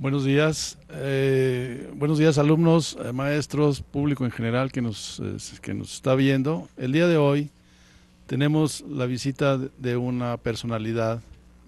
Buenos días alumnos, maestros, público en general que nos está viendo. El día de hoy tenemos la visita de una personalidad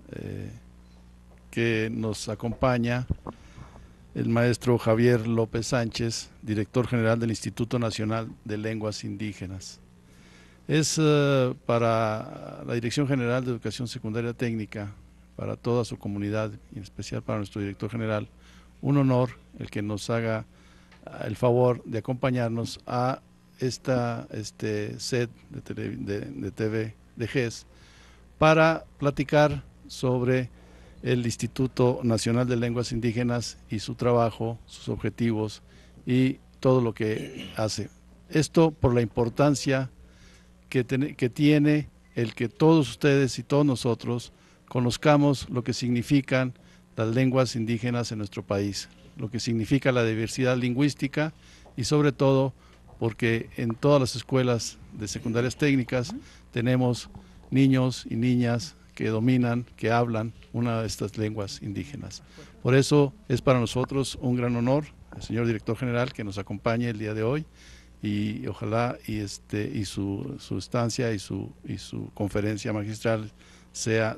que nos acompaña, el maestro Javier López Sánchez, director general del Instituto Nacional de Lenguas Indígenas. Es para la Dirección General de Educación Secundaria Técnica, para toda su comunidad y en especial para nuestro director general, un honor el que nos haga el favor de acompañarnos a este set de TV de GES para platicar sobre el Instituto Nacional de Lenguas Indígenas y su trabajo, sus objetivos y todo lo que hace. Esto por la importancia que tiene el que todos ustedes y todos nosotros conozcamos lo que significan las lenguas indígenas en nuestro país, lo que significa la diversidad lingüística y sobre todo porque en todas las escuelas de secundarias técnicas tenemos niños y niñas que dominan, que hablan una de estas lenguas indígenas. Por eso es para nosotros un gran honor, el señor director general, que nos acompañe el día de hoy y ojalá su estancia y su conferencia magistral sea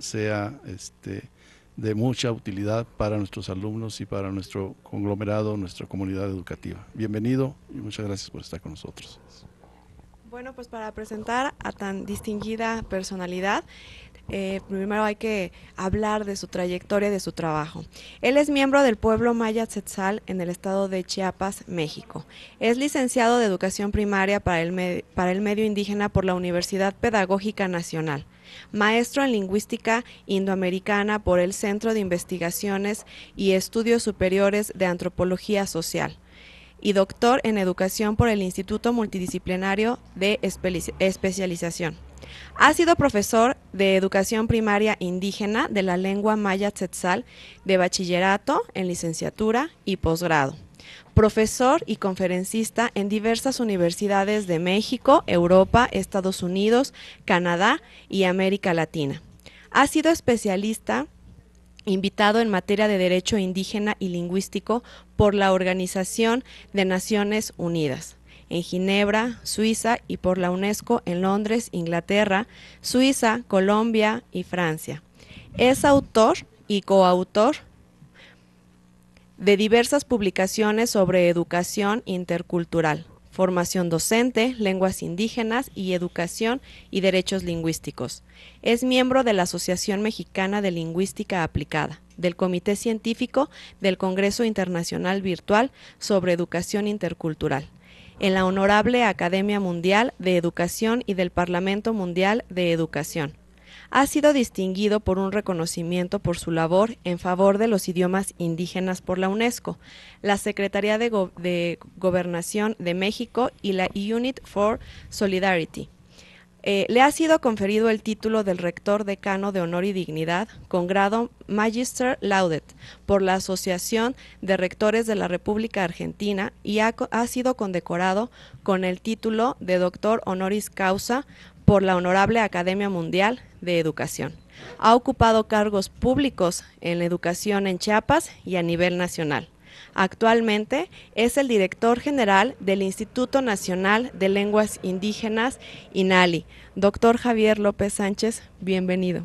de mucha utilidad para nuestros alumnos y para nuestro conglomerado, nuestra comunidad educativa. Bienvenido y muchas gracias por estar con nosotros. Bueno, pues para presentar a tan distinguida personalidad, primero hay que hablar de su trayectoria y de su trabajo. Él es miembro del pueblo maya Tzetzal en el estado de Chiapas, México. Es licenciado de Educación Primaria para el medio indígena por la Universidad Pedagógica Nacional. Maestro en Lingüística Indoamericana por el Centro de Investigaciones y Estudios Superiores de Antropología Social. Y doctor en Educación por el Instituto Multidisciplinario de Especialización. Ha sido profesor de Educación Primaria Indígena de la lengua maya Tzetzal de bachillerato en licenciatura y posgrado. Profesor y conferencista en diversas universidades de México, Europa, Estados Unidos, Canadá y América Latina. Ha sido especialista invitado en materia de derecho indígena y lingüístico por la Organización de Naciones Unidas, en Ginebra, Suiza, y por la UNESCO en Londres, Inglaterra, Suiza, Colombia y Francia. Es autor y coautor de diversas publicaciones sobre educación intercultural, formación docente, lenguas indígenas y educación y derechos lingüísticos. Es miembro de la Asociación Mexicana de Lingüística Aplicada, del Comité Científico del Congreso Internacional Virtual sobre Educación Intercultural, en la Honorable Academia Mundial de Educación y del Parlamento Mundial de Educación. Ha sido distinguido por un reconocimiento por su labor en favor de los idiomas indígenas por la UNESCO, la Secretaría de Gobernación de México y la Unit for Solidarity. Le ha sido conferido el título del rector decano de honor y dignidad con grado Magister Laudet por la Asociación de Rectores de la República Argentina y ha sido condecorado con el título de doctor honoris causa por la Honorable Academia Mundial de Educación. Ha ocupado cargos públicos en la educación en Chiapas y a nivel nacional. Actualmente es el director general del Instituto Nacional de Lenguas Indígenas, INALI. Doctor Javier López Sánchez, bienvenido.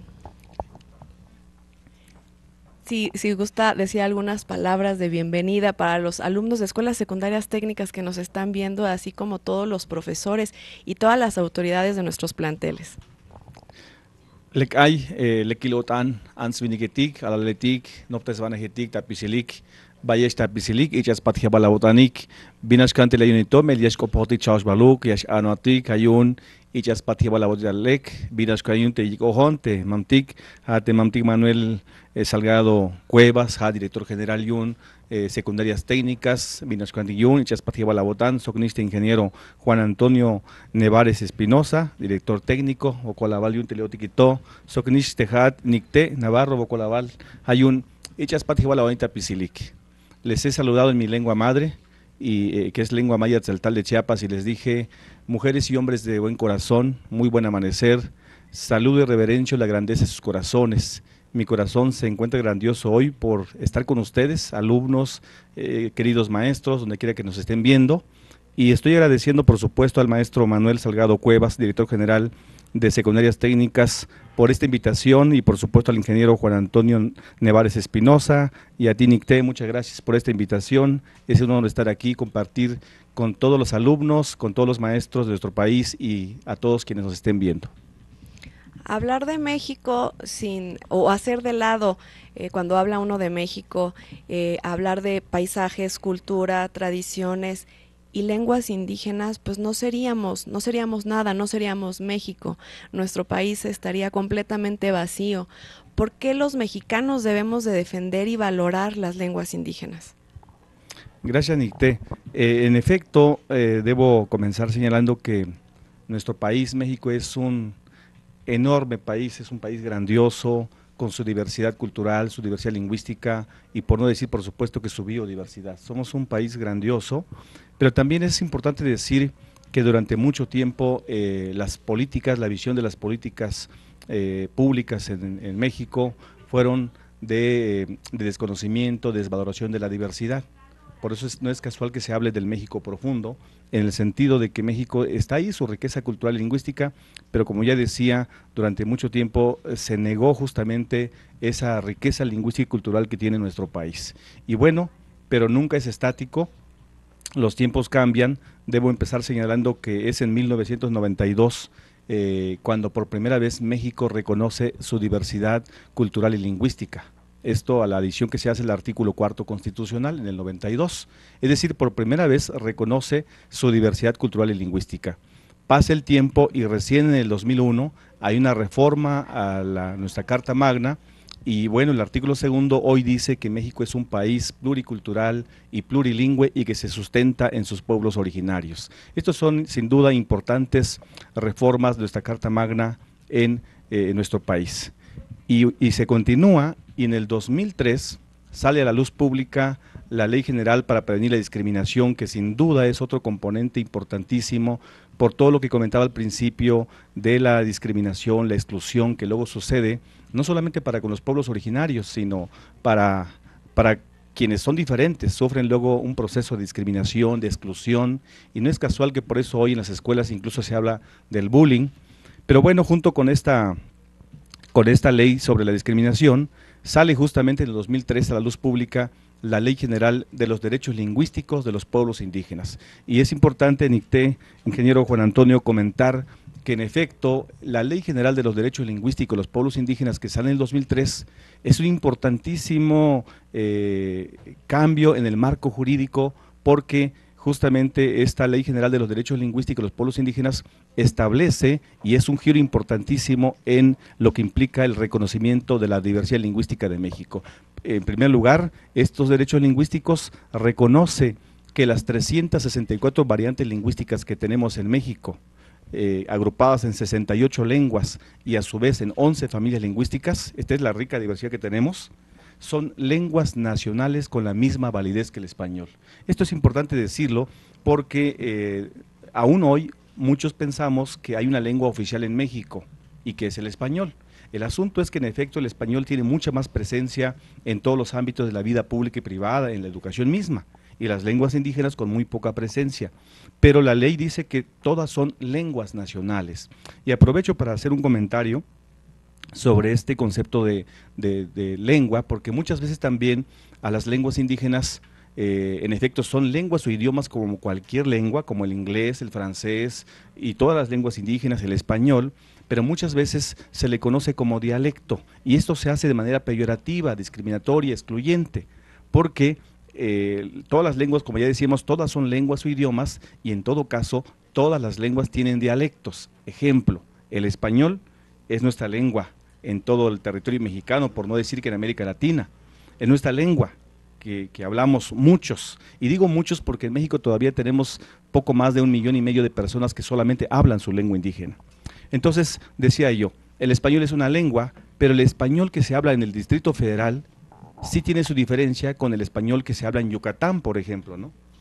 Si gusta decir algunas palabras de bienvenida para los alumnos de escuelas secundarias técnicas que nos están viendo, así como todos los profesores y todas las autoridades de nuestros planteles. Lekay, lekilotan, ansvinigetik, alaletik, noptesvanegetik, tapisilik, Bayesh tapisilik, ichas patjabalabotanik, binashkante leunitom, eliash kopotik chausbaluk, yash anuatik, ayun, ichas patjabalabotalek, binashkayun te yikojonte, mamtik, hate mamtik Manuel Salgado Cuevas, director general yun, secundarias técnicas, binashkante yun, ichas patjabalabotan, socnista ingeniero Juan Antonio Nevares Espinosa, director técnico, Ocolabal yun teleotiquito, socnish tejat nicte, Navarro, Ocolabal, ayun, ichas patjabalabotanita tapisilik. Les he saludado en mi lengua madre, que es lengua maya tzeltal de Chiapas, y les dije, mujeres y hombres de buen corazón, muy buen amanecer, saludo y reverencio la grandeza de sus corazones, Mi corazón se encuentra grandioso hoy por estar con ustedes, alumnos, queridos maestros, donde quiera que nos estén viendo. Y estoy agradeciendo, por supuesto, al maestro Manuel Salgado Cuevas, director general de Secundarias Técnicas, por esta invitación, y por supuesto al ingeniero Juan Antonio Nevares Espinosa, y a ti, Nicté, muchas gracias por esta invitación. Es un honor estar aquí, compartir con todos los alumnos, con todos los maestros de nuestro país y a todos quienes nos estén viendo. Hablar de México o hacer de lado, cuando habla uno de México, hablar de paisajes, cultura, tradiciones y lenguas indígenas, pues no seríamos nada, no seríamos México. Nuestro país estaría completamente vacío. ¿Por qué los mexicanos debemos de defender y valorar las lenguas indígenas? Gracias, Nicté. En efecto, debo comenzar señalando que nuestro país, México, es un enorme país, es un país grandioso, con su diversidad cultural, su diversidad lingüística y por no decir, por supuesto, que su biodiversidad. Somos un país grandioso, pero también es importante decir que durante mucho tiempo las políticas, la visión de las políticas públicas en México fueron de desconocimiento, de desvaloración de la diversidad. Por eso no es casual que se hable del México profundo, en el sentido de que México está ahí, su riqueza cultural y lingüística, pero como ya decía, durante mucho tiempo se negó justamente esa riqueza lingüística y cultural que tiene nuestro país. Y bueno, pero nunca es estático, los tiempos cambian. Debo empezar señalando que es en 1992 cuando por primera vez México reconoce su diversidad cultural y lingüística. Esto a la adición que se hace el artículo 4 constitucional en el 92, es decir, por primera vez reconoce su diversidad cultural y lingüística. Pasa el tiempo y recién en el 2001 hay una reforma a nuestra Carta Magna y bueno, el artículo 2 hoy dice que México es un país pluricultural y plurilingüe y que se sustenta en sus pueblos originarios. Estos son sin duda importantes reformas de nuestra Carta Magna en nuestro país. Y se continúa, y en el 2003 sale a la luz pública la Ley General para Prevenir la Discriminación, que sin duda es otro componente importantísimo por todo lo que comentaba al principio de la discriminación, la exclusión que luego sucede, no solamente para con los pueblos originarios, sino para quienes son diferentes, sufren luego un proceso de discriminación, de exclusión, y no es casual que por eso hoy en las escuelas incluso se habla del bullying. Pero bueno, junto con esta ley sobre la discriminación, sale justamente en el 2003 a la luz pública la Ley General de los Derechos Lingüísticos de los Pueblos Indígenas. Y es importante, Nicté, ingeniero Juan Antonio, comentar que en efecto la Ley General de los Derechos Lingüísticos de los Pueblos Indígenas que sale en el 2003 es un importantísimo cambio en el marco jurídico, porque justamente esta Ley General de los Derechos Lingüísticos de los Pueblos Indígenas establece, y es un giro importantísimo en lo que implica el reconocimiento de la diversidad lingüística de México. En primer lugar, estos derechos lingüísticos reconoce que las 364 variantes lingüísticas que tenemos en México, agrupadas en 68 lenguas y a su vez en 11 familias lingüísticas, esta es la rica diversidad que tenemos, son lenguas nacionales con la misma validez que el español. Esto es importante decirlo porque aún hoy muchos pensamos que hay una lengua oficial en México y que es el español. El asunto es que en efecto el español tiene mucha más presencia en todos los ámbitos de la vida pública y privada, en la educación misma, y las lenguas indígenas con muy poca presencia. Pero la ley dice que todas son lenguas nacionales. Y aprovecho para hacer un comentario sobre este concepto de lengua, porque muchas veces también a las lenguas indígenas, en efecto, son lenguas o idiomas como cualquier lengua, como el inglés, el francés y todas las lenguas indígenas, el español, pero muchas veces se le conoce como dialecto, y esto se hace de manera peyorativa, discriminatoria, excluyente, porque todas las lenguas, como ya decíamos, todas son lenguas o idiomas, y en todo caso, todas las lenguas tienen dialectos. Ejemplo, el español es nuestra lengua en todo el territorio mexicano, por no decir que en América Latina, es nuestra lengua que hablamos muchos, y digo muchos porque en México todavía tenemos poco más de 1,5 millones de personas que solamente hablan su lengua indígena. Entonces, decía yo, el español es una lengua, pero el español que se habla en el Distrito Federal sí tiene su diferencia con el español que se habla en Yucatán, por ejemplo, ¿no?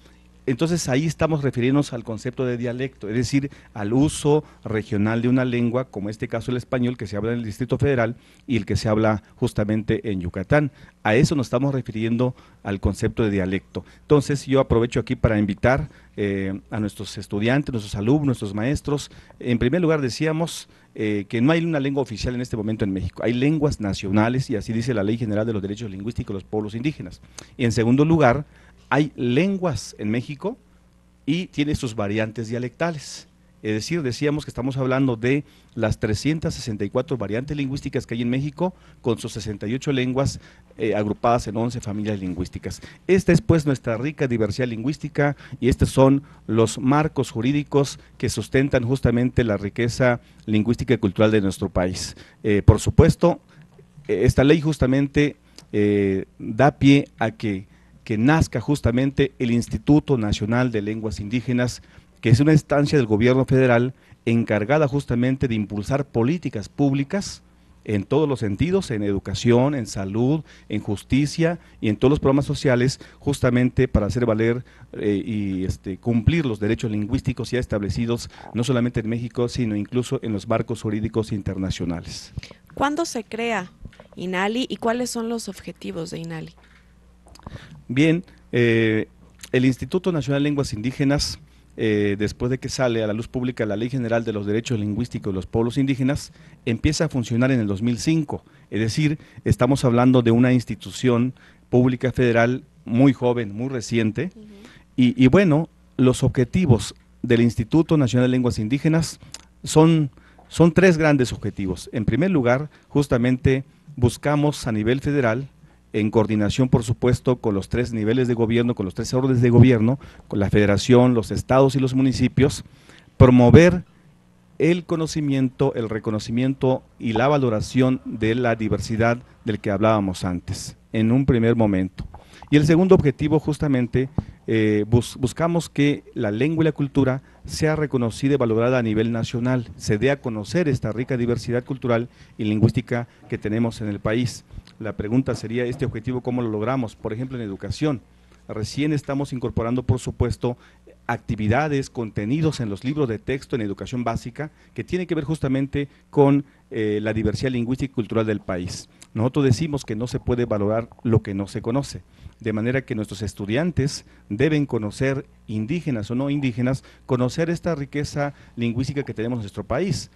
Entonces ahí estamos refiriéndonos al concepto de dialecto, es decir, al uso regional de una lengua, como en este caso el español que se habla en el Distrito Federal y el que se habla justamente en Yucatán. A eso nos estamos refiriendo al concepto de dialecto. Entonces yo aprovecho aquí para invitar a nuestros estudiantes, nuestros alumnos, nuestros maestros. En primer lugar decíamos que no hay una lengua oficial en este momento en México, hay lenguas nacionales y así dice la Ley General de los Derechos Lingüísticos de los Pueblos Indígenas. Y en segundo lugar, hay lenguas en México y tiene sus variantes dialectales. Es decir, decíamos que estamos hablando de las 364 variantes lingüísticas que hay en México, con sus 68 lenguas agrupadas en 11 familias lingüísticas. Esta es pues nuestra rica diversidad lingüística y estos son los marcos jurídicos que sustentan justamente la riqueza lingüística y cultural de nuestro país. Por supuesto, esta ley justamente da pie a que nazca justamente el Instituto Nacional de Lenguas Indígenas, que es una instancia del gobierno federal encargada justamente de impulsar políticas públicas en todos los sentidos, en educación, en salud, en justicia y en todos los programas sociales, justamente para hacer valer y cumplir los derechos lingüísticos ya establecidos no solamente en México, sino incluso en los marcos jurídicos internacionales. ¿Cuándo se crea INALI y cuáles son los objetivos de INALI? Bien, el Instituto Nacional de Lenguas Indígenas, después de que sale a la luz pública la Ley General de los Derechos Lingüísticos de los Pueblos Indígenas, empieza a funcionar en el 2005, es decir, estamos hablando de una institución pública federal muy joven, muy reciente, y bueno, los objetivos del Instituto Nacional de Lenguas Indígenas son tres grandes objetivos. En primer lugar, justamente buscamos a nivel federal, en coordinación, por supuesto, con los tres niveles de gobierno, con los tres órdenes de gobierno, con la federación, los estados y los municipios, promover el conocimiento, el reconocimiento y la valoración de la diversidad del que hablábamos antes, en un primer momento. Y el segundo objetivo, justamente, buscamos que la lengua y la cultura sea reconocida y valorada a nivel nacional, se dé a conocer esta rica diversidad cultural y lingüística que tenemos en el país. La pregunta sería, ¿este objetivo cómo lo logramos? Por ejemplo, en educación. Recién estamos incorporando, por supuesto, actividades, contenidos en los libros de texto en educación básica que tienen que ver justamente con la diversidad lingüística y cultural del país. Nosotros decimos que no se puede valorar lo que no se conoce, de manera que nuestros estudiantes deben conocer, indígenas o no indígenas, conocer esta riqueza lingüística que tenemos en nuestro país.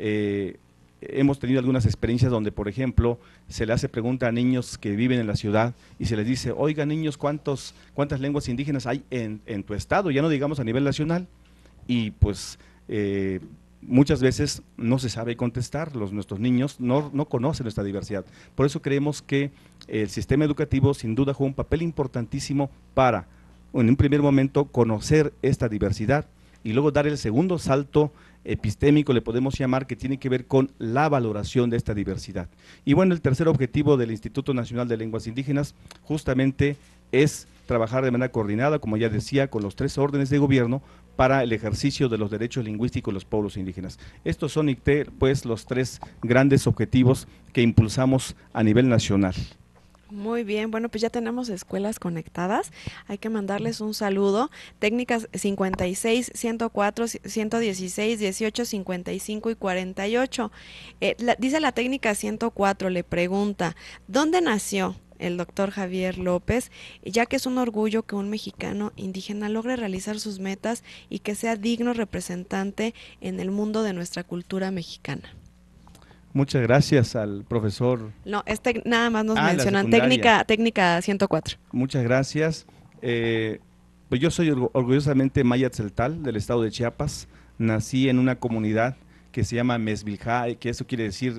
Hemos tenido algunas experiencias donde, por ejemplo, se le hace pregunta a niños que viven en la ciudad y se les dice, oiga niños, ¿cuántas lenguas indígenas hay en tu estado? Ya no digamos a nivel nacional. Y pues muchas veces no se sabe contestar, nuestros niños no conocen nuestra diversidad. Por eso creemos que el sistema educativo sin duda juega un papel importantísimo para, en un primer momento, conocer esta diversidad y luego dar el segundo salto epistémico, le podemos llamar, que tiene que ver con la valoración de esta diversidad. Y bueno, el tercer objetivo del Instituto Nacional de Lenguas Indígenas justamente es trabajar de manera coordinada, como ya decía, con los tres órdenes de gobierno para el ejercicio de los derechos lingüísticos de los pueblos indígenas. Estos son, pues, los tres grandes objetivos que impulsamos a nivel nacional. Muy bien, bueno, pues ya tenemos escuelas conectadas, hay que mandarles un saludo. Técnicas 56, 104, 116, 18, 55 y 48. Dice la técnica 104, le pregunta, ¿dónde nació el doctor Javier López? Ya que es un orgullo que un mexicano indígena logre realizar sus metas y que sea digno representante en el mundo de nuestra cultura mexicana. Muchas gracias al profesor. No, nada más nos mencionan, técnica 104. Muchas gracias. Pues yo soy orgullosamente maya tzeltal del estado de Chiapas. Nací en una comunidad que se llama Mezviljá, que eso quiere decir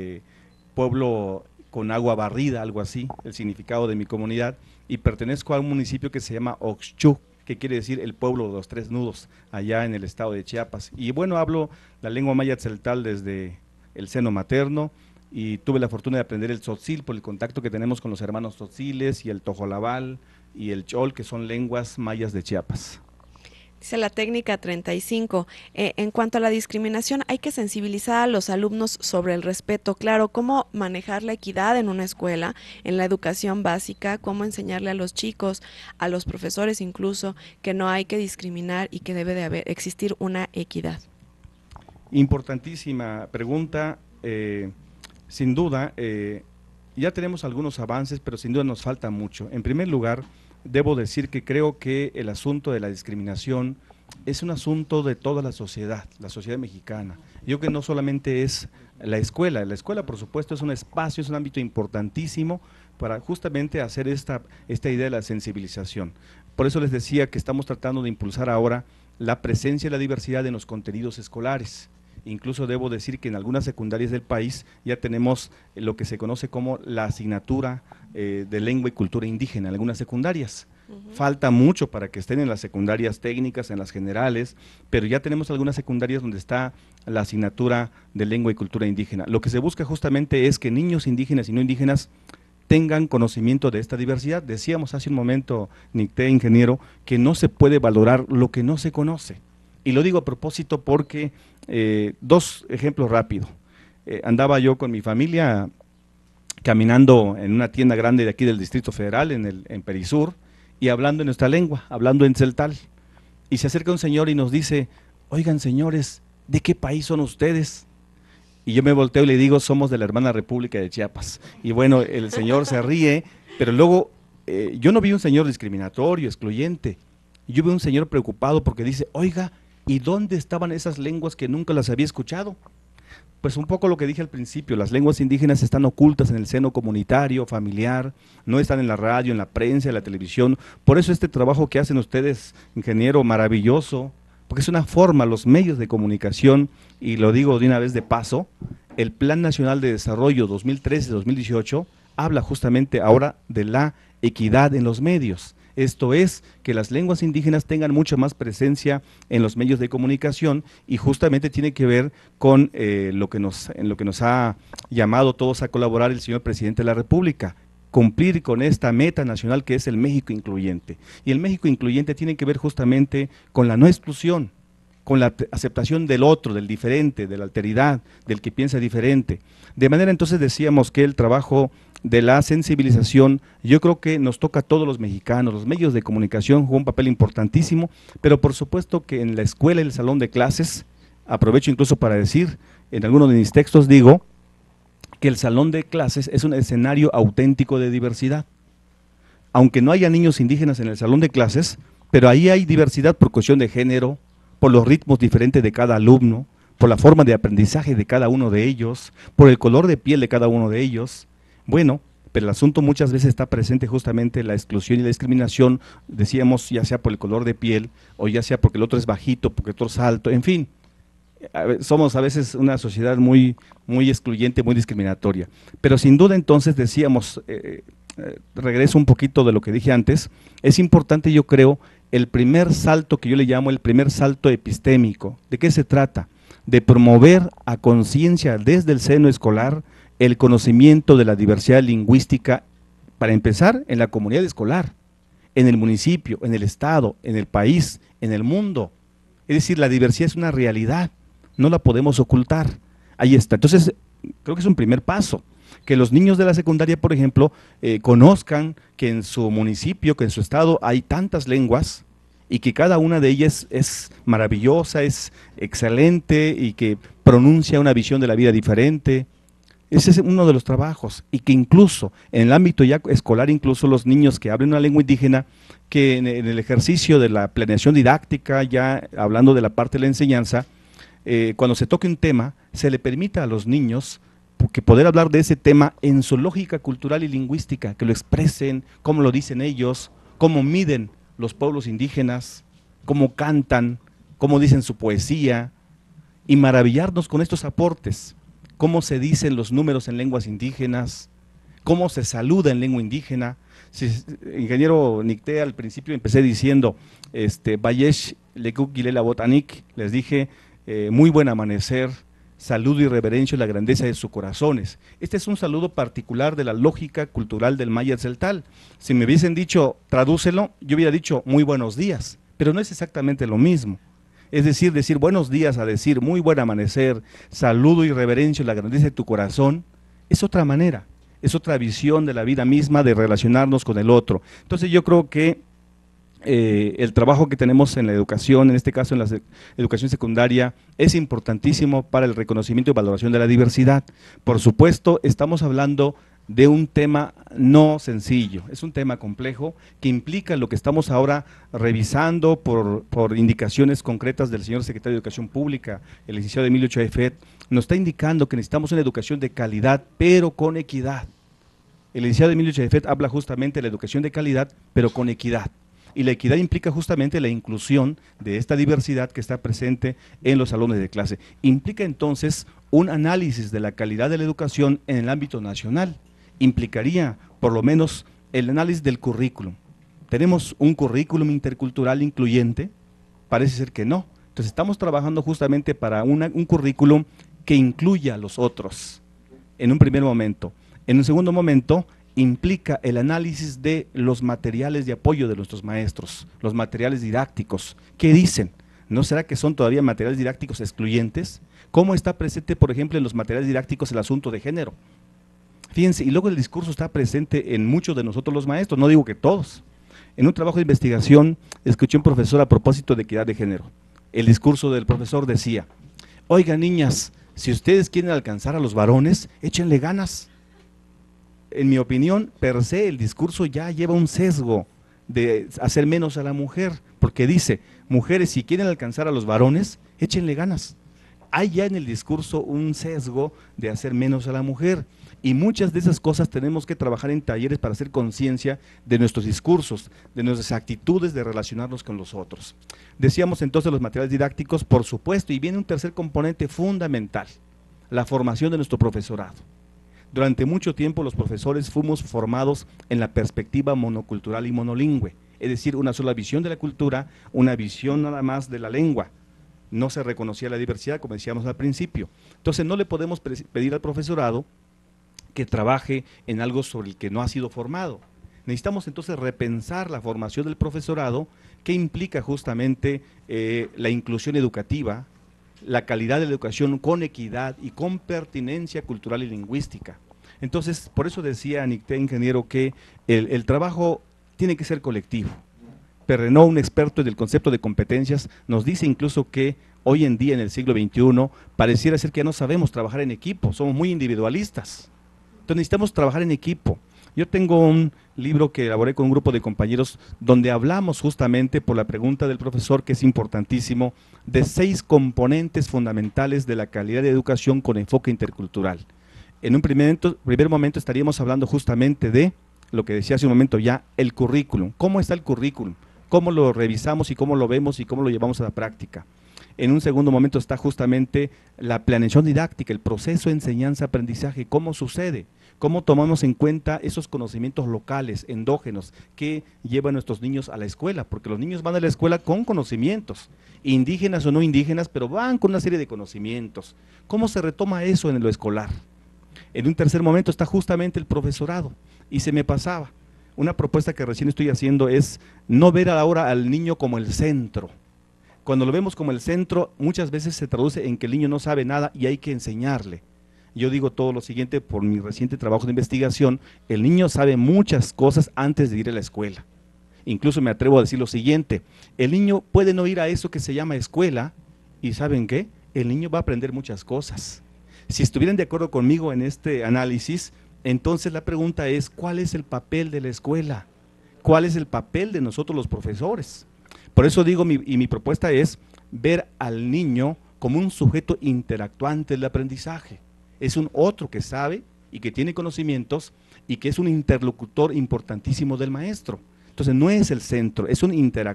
pueblo con agua barrida, algo así, el significado de mi comunidad. Y pertenezco a un municipio que se llama Oxchú, que quiere decir el pueblo de los tres nudos, allá en el estado de Chiapas. Y bueno, hablo la lengua maya tzeltal desde el seno materno y tuve la fortuna de aprender el tzotzil por el contacto que tenemos con los hermanos tzotziles y el tojolabal y el chol, que son lenguas mayas de Chiapas. Dice la técnica 35, en cuanto a la discriminación, hay que sensibilizar a los alumnos sobre el respeto. Claro, cómo manejar la equidad en una escuela, en la educación básica, cómo enseñarle a los chicos, a los profesores incluso, que no hay que discriminar y que debe de existir una equidad. Importantísima pregunta, sin duda, ya tenemos algunos avances, pero sin duda nos falta mucho. En primer lugar, debo decir que creo que el asunto de la discriminación es un asunto de toda la sociedad mexicana. Yo creo que no solamente es la escuela por supuesto es un espacio, es un ámbito importantísimo para justamente hacer esta idea de la sensibilización. Por eso les decía que estamos tratando de impulsar ahora la presencia de la diversidad en los contenidos escolares. Incluso debo decir que en algunas secundarias del país ya tenemos lo que se conoce como la asignatura de lengua y cultura indígena en algunas secundarias. Falta mucho para que estén en las secundarias técnicas, en las generales, pero ya tenemos algunas secundarias donde está la asignatura de lengua y cultura indígena. Lo que se busca justamente es que niños indígenas y no indígenas tengan conocimiento de esta diversidad. Decíamos hace un momento, Nicté, ingeniero, que no se puede valorar lo que no se conoce. Y lo digo a propósito porque, dos ejemplos rápidos. Andaba yo con mi familia caminando en una tienda grande de aquí del Distrito Federal, en Perisur, y hablando en nuestra lengua, hablando en celtal. Y se acerca un señor y nos dice, oigan señores, ¿de qué país son ustedes? Y yo me volteo y le digo, somos de la hermana República de Chiapas. Y bueno, el señor se ríe, pero luego yo no vi un señor discriminatorio, excluyente. Yo vi un señor preocupado porque dice, oiga, ¿y dónde estaban esas lenguas que nunca las había escuchado? Pues un poco lo que dije al principio, las lenguas indígenas están ocultas en el seno comunitario, familiar, no están en la radio, en la prensa, en la televisión. Por eso este trabajo que hacen ustedes, ingeniero, maravilloso, porque es una forma, los medios de comunicación, y lo digo de una vez de paso, el Plan Nacional de Desarrollo 2013-2018 habla justamente ahora de la equidad en los medios. Esto es, que las lenguas indígenas tengan mucha más presencia en los medios de comunicación y justamente tiene que ver con en lo que nos ha llamado todos a colaborar el señor Presidente de la República, cumplir con esta meta nacional que es el México incluyente. Y el México incluyente tiene que ver justamente con la no exclusión, con la aceptación del otro, del diferente, de la alteridad, del que piensa diferente. De manera entonces decíamos que el trabajo de la sensibilización, yo creo que nos toca a todos los mexicanos, los medios de comunicación juegan un papel importantísimo, pero por supuesto que en la escuela y el salón de clases, aprovecho incluso para decir, en algunos de mis textos digo, que el salón de clases es un escenario auténtico de diversidad. Aunque no haya niños indígenas en el salón de clases, pero ahí hay diversidad por cuestión de género, por los ritmos diferentes de cada alumno, por la forma de aprendizaje de cada uno de ellos, por el color de piel de cada uno de ellos. Bueno, pero el asunto muchas veces está presente justamente la exclusión y la discriminación, decíamos, ya sea por el color de piel, o ya sea porque el otro es bajito, porque el otro es alto, en fin. Somos a veces una sociedad muy excluyente, muy discriminatoria. Pero sin duda entonces decíamos, regreso un poquito de lo que dije antes, es importante yo creo el primer salto que yo le llamo el primer salto epistémico. ¿De qué se trata? De promover a conciencia desde el seno escolar el conocimiento de la diversidad lingüística, para empezar, en la comunidad escolar, en el municipio, en el estado, en el país, en el mundo. Es decir, la diversidad es una realidad, no la podemos ocultar. Ahí está. Entonces, creo que es un primer paso, que los niños de la secundaria, por ejemplo, conozcan que en su municipio, que en su estado hay tantas lenguas y que cada una de ellas es maravillosa, es excelente y que pronuncia una visión de la vida diferente. Ese es uno de los trabajos, y que incluso en el ámbito ya escolar, incluso los niños que hablen una lengua indígena, que en el ejercicio de la planeación didáctica, ya hablando de la parte de la enseñanza, cuando se toque un tema, se le permita a los niños que poder hablar de ese tema en su lógica cultural y lingüística, que lo expresen, cómo lo dicen ellos, cómo miden los pueblos indígenas, cómo cantan, cómo dicen su poesía, y maravillarnos con estos aportes. Cómo se dicen los números en lenguas indígenas, cómo se saluda en lengua indígena. Ingeniero Nicté, al principio empecé diciendo, Bayesh Lekuk Gilela Botanik, les dije, muy buen amanecer, saludo y reverencio la grandeza de sus corazones. Este es un saludo particular de la lógica cultural del maya celtal. Si me hubiesen dicho, tradúcelo, yo hubiera dicho, muy buenos días, pero no es exactamente lo mismo. Es decir buenos días a decir muy buen amanecer, saludo y reverencio la grandeza de tu corazón, es otra manera, es otra visión de la vida misma, de relacionarnos con el otro. Entonces yo creo que el trabajo que tenemos en la educación, en este caso en la educación secundaria, es importantísimo para el reconocimiento y valoración de la diversidad. Por supuesto, estamos hablando de un tema no sencillo, es un tema complejo que implica lo que estamos ahora revisando por indicaciones concretas del señor secretario de Educación Pública, el licenciado Emilio Chaifet, nos está indicando que necesitamos una educación de calidad, pero con equidad. El licenciado Emilio Chaifet habla justamente de la educación de calidad, pero con equidad. Y la equidad implica justamente la inclusión de esta diversidad que está presente en los salones de clase. Implica entonces un análisis de la calidad de la educación en el ámbito nacional. Implicaría por lo menos el análisis del currículum. ¿Tenemos un currículum intercultural incluyente? Parece ser que no. Entonces estamos trabajando justamente para un currículum que incluya a los otros, en un primer momento. En un segundo momento, implica el análisis de los materiales de apoyo de nuestros maestros, los materiales didácticos. ¿Qué dicen? ¿No será que son todavía materiales didácticos excluyentes? ¿Cómo está presente, por ejemplo, en los materiales didácticos el asunto de género? Fíjense, y luego el discurso está presente en muchos de nosotros los maestros, no digo que todos. En un trabajo de investigación escuché a un profesor a propósito de equidad de género. El discurso del profesor decía: oigan niñas, si ustedes quieren alcanzar a los varones, échenle ganas. En mi opinión, per se, el discurso ya lleva un sesgo de hacer menos a la mujer, porque dice, mujeres, si quieren alcanzar a los varones, échenle ganas. Hay ya en el discurso un sesgo de hacer menos a la mujer, y muchas de esas cosas tenemos que trabajar en talleres para hacer conciencia de nuestros discursos, de nuestras actitudes de relacionarnos con los otros. Decíamos entonces los materiales didácticos, por supuesto, y viene un tercer componente fundamental, la formación de nuestro profesorado. Durante mucho tiempo los profesores fuimos formados en la perspectiva monocultural y monolingüe, es decir, una sola visión de la cultura, una visión nada más de la lengua. No se reconocía la diversidad, como decíamos al principio. Entonces no le podemos pedir al profesorado que trabaje en algo sobre el que no ha sido formado. Necesitamos entonces repensar la formación del profesorado, que implica justamente la inclusión educativa, la calidad de la educación con equidad y con pertinencia cultural y lingüística. Entonces, por eso decía Nicté, ingeniero, que el trabajo tiene que ser colectivo. Perrenó, un experto del concepto de competencias, nos dice incluso que hoy en día, en el siglo XXI, pareciera ser que ya no sabemos trabajar en equipo, somos muy individualistas. Entonces necesitamos trabajar en equipo. Yo tengo un libro que elaboré con un grupo de compañeros donde hablamos justamente, por la pregunta del profesor, que es importantísimo, de 6 componentes fundamentales de la calidad de educación con enfoque intercultural. En un primer momento estaríamos hablando justamente de lo que decía hace un momento ya, el currículum. ¿Cómo está el currículum? ¿Cómo lo revisamos y cómo lo vemos y cómo lo llevamos a la práctica? En un segundo momento está justamente la planeación didáctica, el proceso de enseñanza-aprendizaje, cómo sucede, cómo tomamos en cuenta esos conocimientos locales, endógenos, que llevan a nuestros niños a la escuela, porque los niños van a la escuela con conocimientos, indígenas o no indígenas, pero van con una serie de conocimientos. ¿Cómo se retoma eso en lo escolar? En un tercer momento está justamente el profesorado, y se me pasaba, una propuesta que recién estoy haciendo es no ver ahora al niño como el centro. Cuando lo vemos como el centro, muchas veces se traduce en que el niño no sabe nada y hay que enseñarle. Yo digo todo lo siguiente por mi reciente trabajo de investigación: el niño sabe muchas cosas antes de ir a la escuela. Incluso me atrevo a decir lo siguiente: el niño puede no ir a eso que se llama escuela, y ¿saben qué? El niño va a aprender muchas cosas. Si estuvieran de acuerdo conmigo en este análisis, entonces la pregunta es: ¿cuál es el papel de la escuela? ¿Cuál es el papel de nosotros los profesores? Por eso digo, mi propuesta es ver al niño como un sujeto interactuante del aprendizaje. Es un otro que sabe y que tiene conocimientos y que es un interlocutor importantísimo del maestro. Entonces no es el centro, es un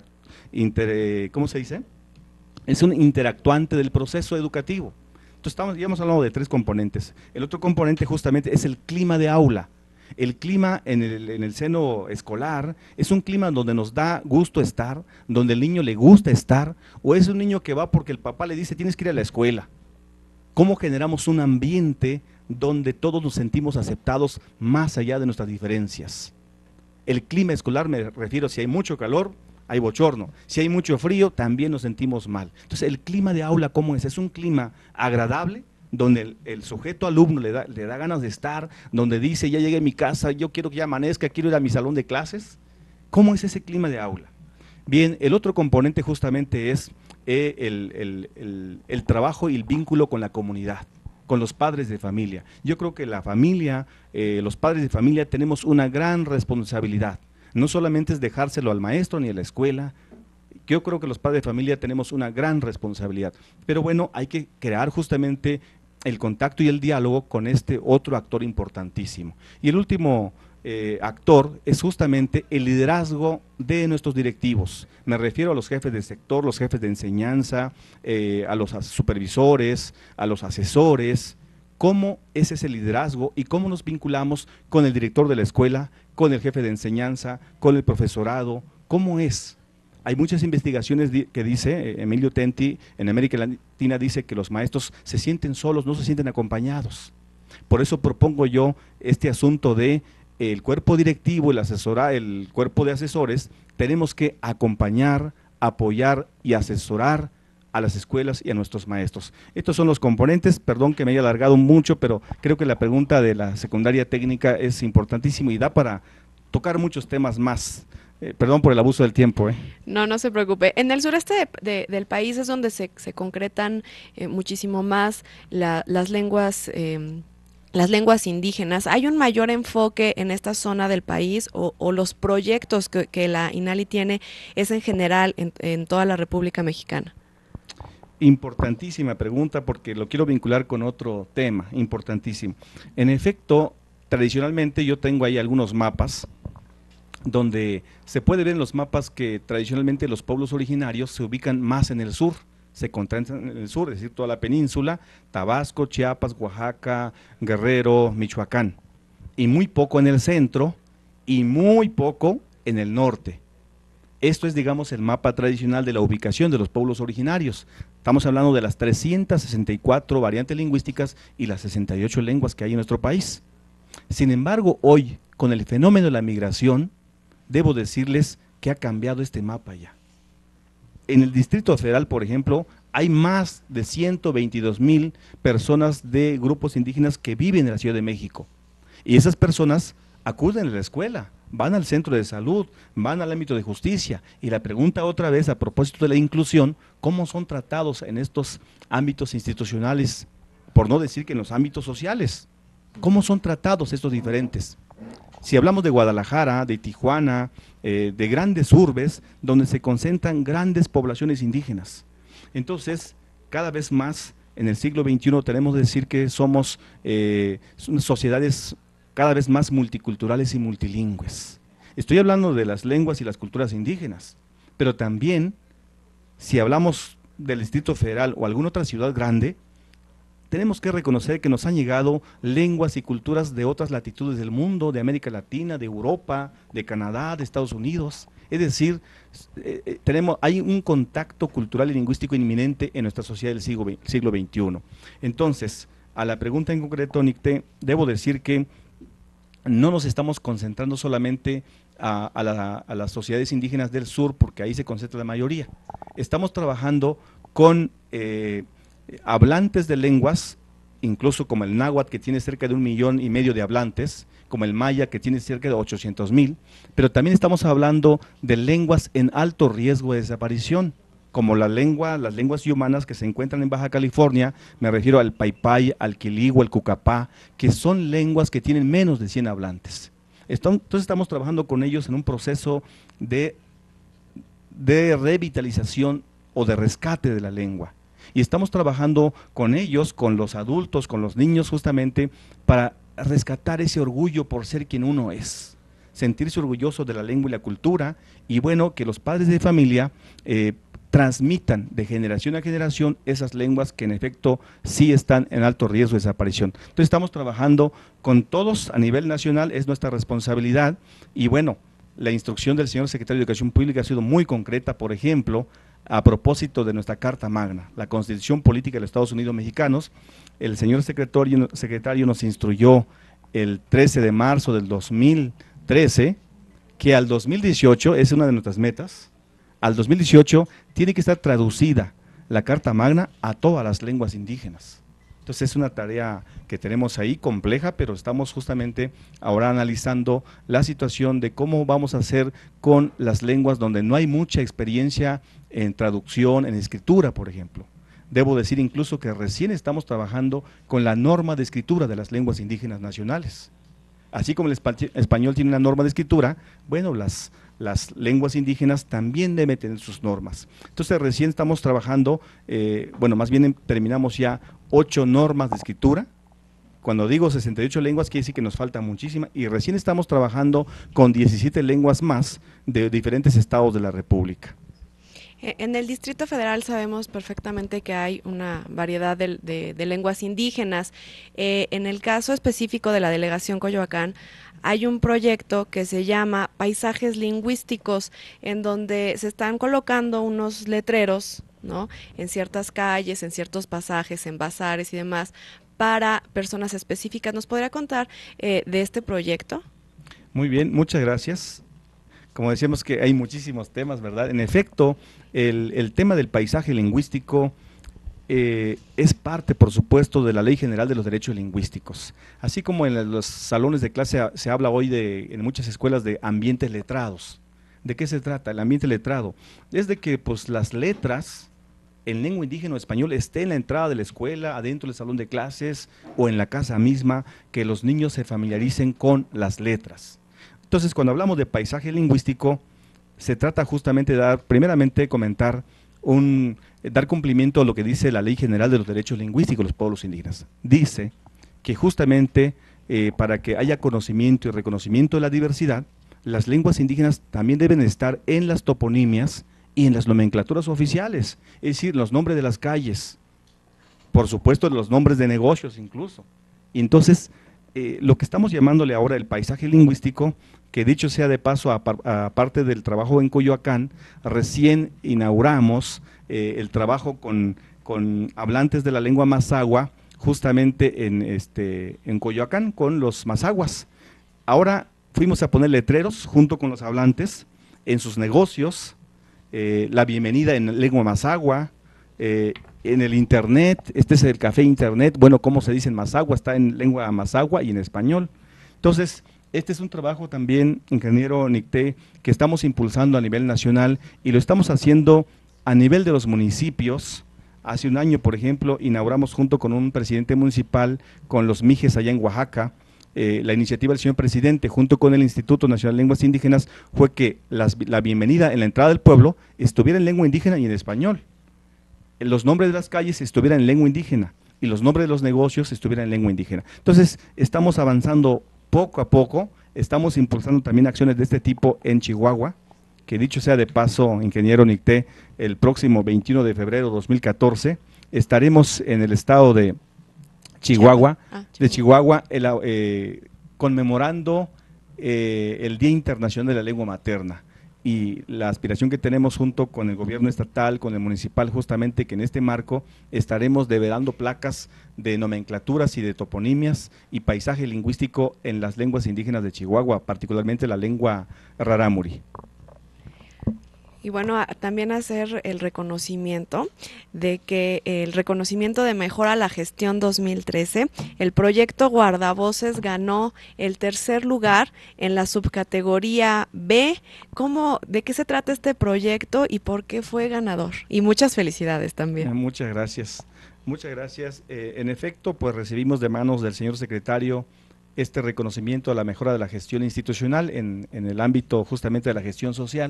¿cómo se dice? Es un interactuante del proceso educativo. Entonces ya hemos hablado de 3 componentes. El otro componente justamente es el clima de aula. El clima en el seno escolar es un clima donde nos da gusto estar, donde el niño le gusta estar, o es un niño que va porque el papá le dice tienes que ir a la escuela. ¿Cómo generamos un ambiente donde todos nos sentimos aceptados más allá de nuestras diferencias? El clima escolar, me refiero, si hay mucho calor, hay bochorno. Si hay mucho frío, también nos sentimos mal. Entonces, el clima de aula, ¿cómo es? Es un clima agradable, donde el sujeto alumno le da ganas de estar, donde dice, ya llegué a mi casa, yo quiero que ya amanezca, quiero ir a mi salón de clases. ¿Cómo es ese clima de aula? Bien, el otro componente justamente es el trabajo y el vínculo con la comunidad, con los padres de familia. Yo creo que la familia, los padres de familia tenemos una gran responsabilidad. No solamente es dejárselo al maestro ni a la escuela. Yo creo que los padres de familia tenemos una gran responsabilidad. Pero bueno, hay que crear justamente el contacto y el diálogo con este otro actor importantísimo. Y el último actor es justamente el liderazgo de nuestros directivos. Me refiero a los jefes de sector, los jefes de enseñanza, a los supervisores, a los asesores. ¿Cómo es ese liderazgo y cómo nos vinculamos con el director de la escuela, con el jefe de enseñanza, con el profesorado? ¿Cómo es? Hay muchas investigaciones que dice, Emilio Tenti en América Latina dice que los maestros se sienten solos, no se sienten acompañados. Por eso propongo yo este asunto de el cuerpo directivo, el cuerpo de asesores, tenemos que acompañar, apoyar y asesorar a las escuelas y a nuestros maestros. Estos son los componentes, perdón que me haya alargado mucho, pero creo que la pregunta de la secundaria técnica es importantísima y da para tocar muchos temas más. Perdón por el abuso del tiempo. No, no se preocupe. En el sureste del país es donde se concretan muchísimo más las lenguas indígenas. ¿Hay un mayor enfoque en esta zona del país o los proyectos que la INALI tiene es en general en toda la República Mexicana? Importantísima pregunta porque lo quiero vincular con otro tema importantísimo. En efecto, tradicionalmente yo tengo ahí algunos mapas donde se puede ver en los mapas que tradicionalmente los pueblos originarios se ubican más en el sur, se concentran en el sur, es decir, toda la península, Tabasco, Chiapas, Oaxaca, Guerrero, Michoacán, y muy poco en el centro y muy poco en el norte. Esto es, digamos, el mapa tradicional de la ubicación de los pueblos originarios. Estamos hablando de las 364 variantes lingüísticas y las 68 lenguas que hay en nuestro país. Sin embargo, hoy, con el fenómeno de la migración, debo decirles que ha cambiado este mapa ya. En el Distrito Federal, por ejemplo, hay más de 122,000 personas de grupos indígenas que viven en la Ciudad de México. Y esas personas acuden a la escuela, van al centro de salud, van al ámbito de justicia. Y la pregunta otra vez, a propósito de la inclusión, ¿cómo son tratados en estos ámbitos institucionales? Por no decir que en los ámbitos sociales. ¿Cómo son tratados estos diferentes? Si hablamos de Guadalajara, de Tijuana, de grandes urbes, donde se concentran grandes poblaciones indígenas. Entonces, cada vez más, en el siglo XXI, tenemos que decir que somos sociedades cada vez más multiculturales y multilingües. Estoy hablando de las lenguas y las culturas indígenas, pero también, si hablamos del Distrito Federal o alguna otra ciudad grande, tenemos que reconocer que nos han llegado lenguas y culturas de otras latitudes del mundo, de América Latina, de Europa, de Canadá, de Estados Unidos. Es decir, hay un contacto cultural y lingüístico inminente en nuestra sociedad del siglo XXI. Entonces, a la pregunta en concreto, Nicté, debo decir que no nos estamos concentrando solamente a las sociedades indígenas del sur, porque ahí se concentra la mayoría. Estamos trabajando con hablantes de lenguas, incluso como el náhuatl, que tiene cerca de 1,5 millones de hablantes, como el maya, que tiene cerca de 800,000, pero también estamos hablando de lenguas en alto riesgo de desaparición, como las lenguas yumanas que se encuentran en Baja California. Me refiero al paypay, al quiligua, al cucapá, que son lenguas que tienen menos de 100 hablantes. Entonces estamos trabajando con ellos en un proceso de revitalización o de rescate de la lengua. Y estamos trabajando con ellos, con los adultos, con los niños, justamente para rescatar ese orgullo por ser quien uno es, sentirse orgulloso de la lengua y la cultura, y bueno, que los padres de familia transmitan de generación a generación esas lenguas que en efecto sí están en alto riesgo de desaparición. Entonces estamos trabajando con todos a nivel nacional, es nuestra responsabilidad, y bueno, la instrucción del señor secretario de Educación Pública ha sido muy concreta. Por ejemplo, a propósito de nuestra Carta Magna, la Constitución Política de los Estados Unidos Mexicanos, el señor secretario nos instruyó el 13 de marzo del 2013 que al 2018, es una de nuestras metas, al 2018 tiene que estar traducida la Carta Magna a todas las lenguas indígenas. Entonces es una tarea que tenemos ahí compleja, pero estamos justamente ahora analizando la situación de cómo vamos a hacer con las lenguas donde no hay mucha experiencia en traducción, en escritura, por ejemplo. Debo decir incluso que recién estamos trabajando con la norma de escritura de las lenguas indígenas nacionales. Así como el español tiene una norma de escritura, bueno, las lenguas indígenas también deben tener sus normas. Entonces recién estamos trabajando, bueno, más bien terminamos ya 8 normas de escritura. Cuando digo 68 lenguas quiere decir que nos falta muchísima, y recién estamos trabajando con 17 lenguas más de diferentes estados de la República. En el Distrito Federal sabemos perfectamente que hay una variedad de lenguas indígenas. En el caso específico de la delegación Coyoacán, hay un proyecto que se llama Paisajes Lingüísticos, en donde se están colocando unos letreros, ¿no?, en ciertas calles, en ciertos pasajes, en bazares y demás, para personas específicas. ¿Nos podría contar de este proyecto? Muy bien, muchas gracias. Como decíamos que hay muchísimos temas, ¿verdad? En efecto, el tema del paisaje lingüístico es parte, por supuesto, de la Ley General de los Derechos Lingüísticos. Así como en los salones de clase se habla hoy en muchas escuelas de ambientes letrados. ¿De qué se trata? El ambiente letrado es de que pues, las letras en lengua indígena o español estén en la entrada de la escuela, adentro del salón de clases o en la casa misma, que los niños se familiaricen con las letras. Entonces, cuando hablamos de paisaje lingüístico, se trata justamente de primeramente comentar dar cumplimiento a lo que dice la Ley General de los Derechos Lingüísticos de los Pueblos Indígenas. Dice que justamente para que haya conocimiento y reconocimiento de la diversidad, las lenguas indígenas también deben estar en las toponimias y en las nomenclaturas oficiales, es decir, los nombres de las calles, por supuesto los nombres de negocios incluso. Y entonces, lo que estamos llamándole ahora el paisaje lingüístico, que dicho sea de paso, aparte del trabajo en Coyoacán, recién inauguramos el trabajo con hablantes de la lengua mazahua, justamente en Coyoacán, con los mazahuas. Ahora fuimos a poner letreros junto con los hablantes en sus negocios, la bienvenida en lengua mazahua, en el internet, este es el café internet, bueno, ¿cómo se dice en mazahua? Está en lengua mazahua y en español. Entonces, este es un trabajo también, ingeniero Nicté, que estamos impulsando a nivel nacional y lo estamos haciendo a nivel de los municipios. Hace un año, por ejemplo, inauguramos junto con un presidente municipal, con los mijes allá en Oaxaca, la iniciativa del señor presidente, junto con el Instituto Nacional de Lenguas Indígenas, fue que la bienvenida en la entrada del pueblo estuviera en lengua indígena y en español. Los nombres de las calles estuvieran en lengua indígena y los nombres de los negocios estuvieran en lengua indígena. Entonces, estamos avanzando poco a poco, estamos impulsando también acciones de este tipo en Chihuahua, que dicho sea de paso, ingeniero Nicté, el próximo 21 de febrero de 2014 estaremos en el estado de Chihuahua, conmemorando el Día Internacional de la Lengua Materna. Y la aspiración que tenemos junto con el gobierno estatal, con el municipal, justamente que en este marco estaremos develando placas de nomenclaturas y de toponimias y paisaje lingüístico en las lenguas indígenas de Chihuahua, particularmente la lengua rarámuri. Y bueno, también hacer el reconocimiento de mejora a la gestión 2013. El proyecto Guardavoces ganó el 3er lugar en la subcategoría B. ¿De qué se trata este proyecto y por qué fue ganador? Y muchas felicidades también. Muchas gracias. Muchas gracias. En efecto, pues recibimos de manos del señor secretario este reconocimiento a la mejora de la gestión institucional en el ámbito justamente de la gestión social.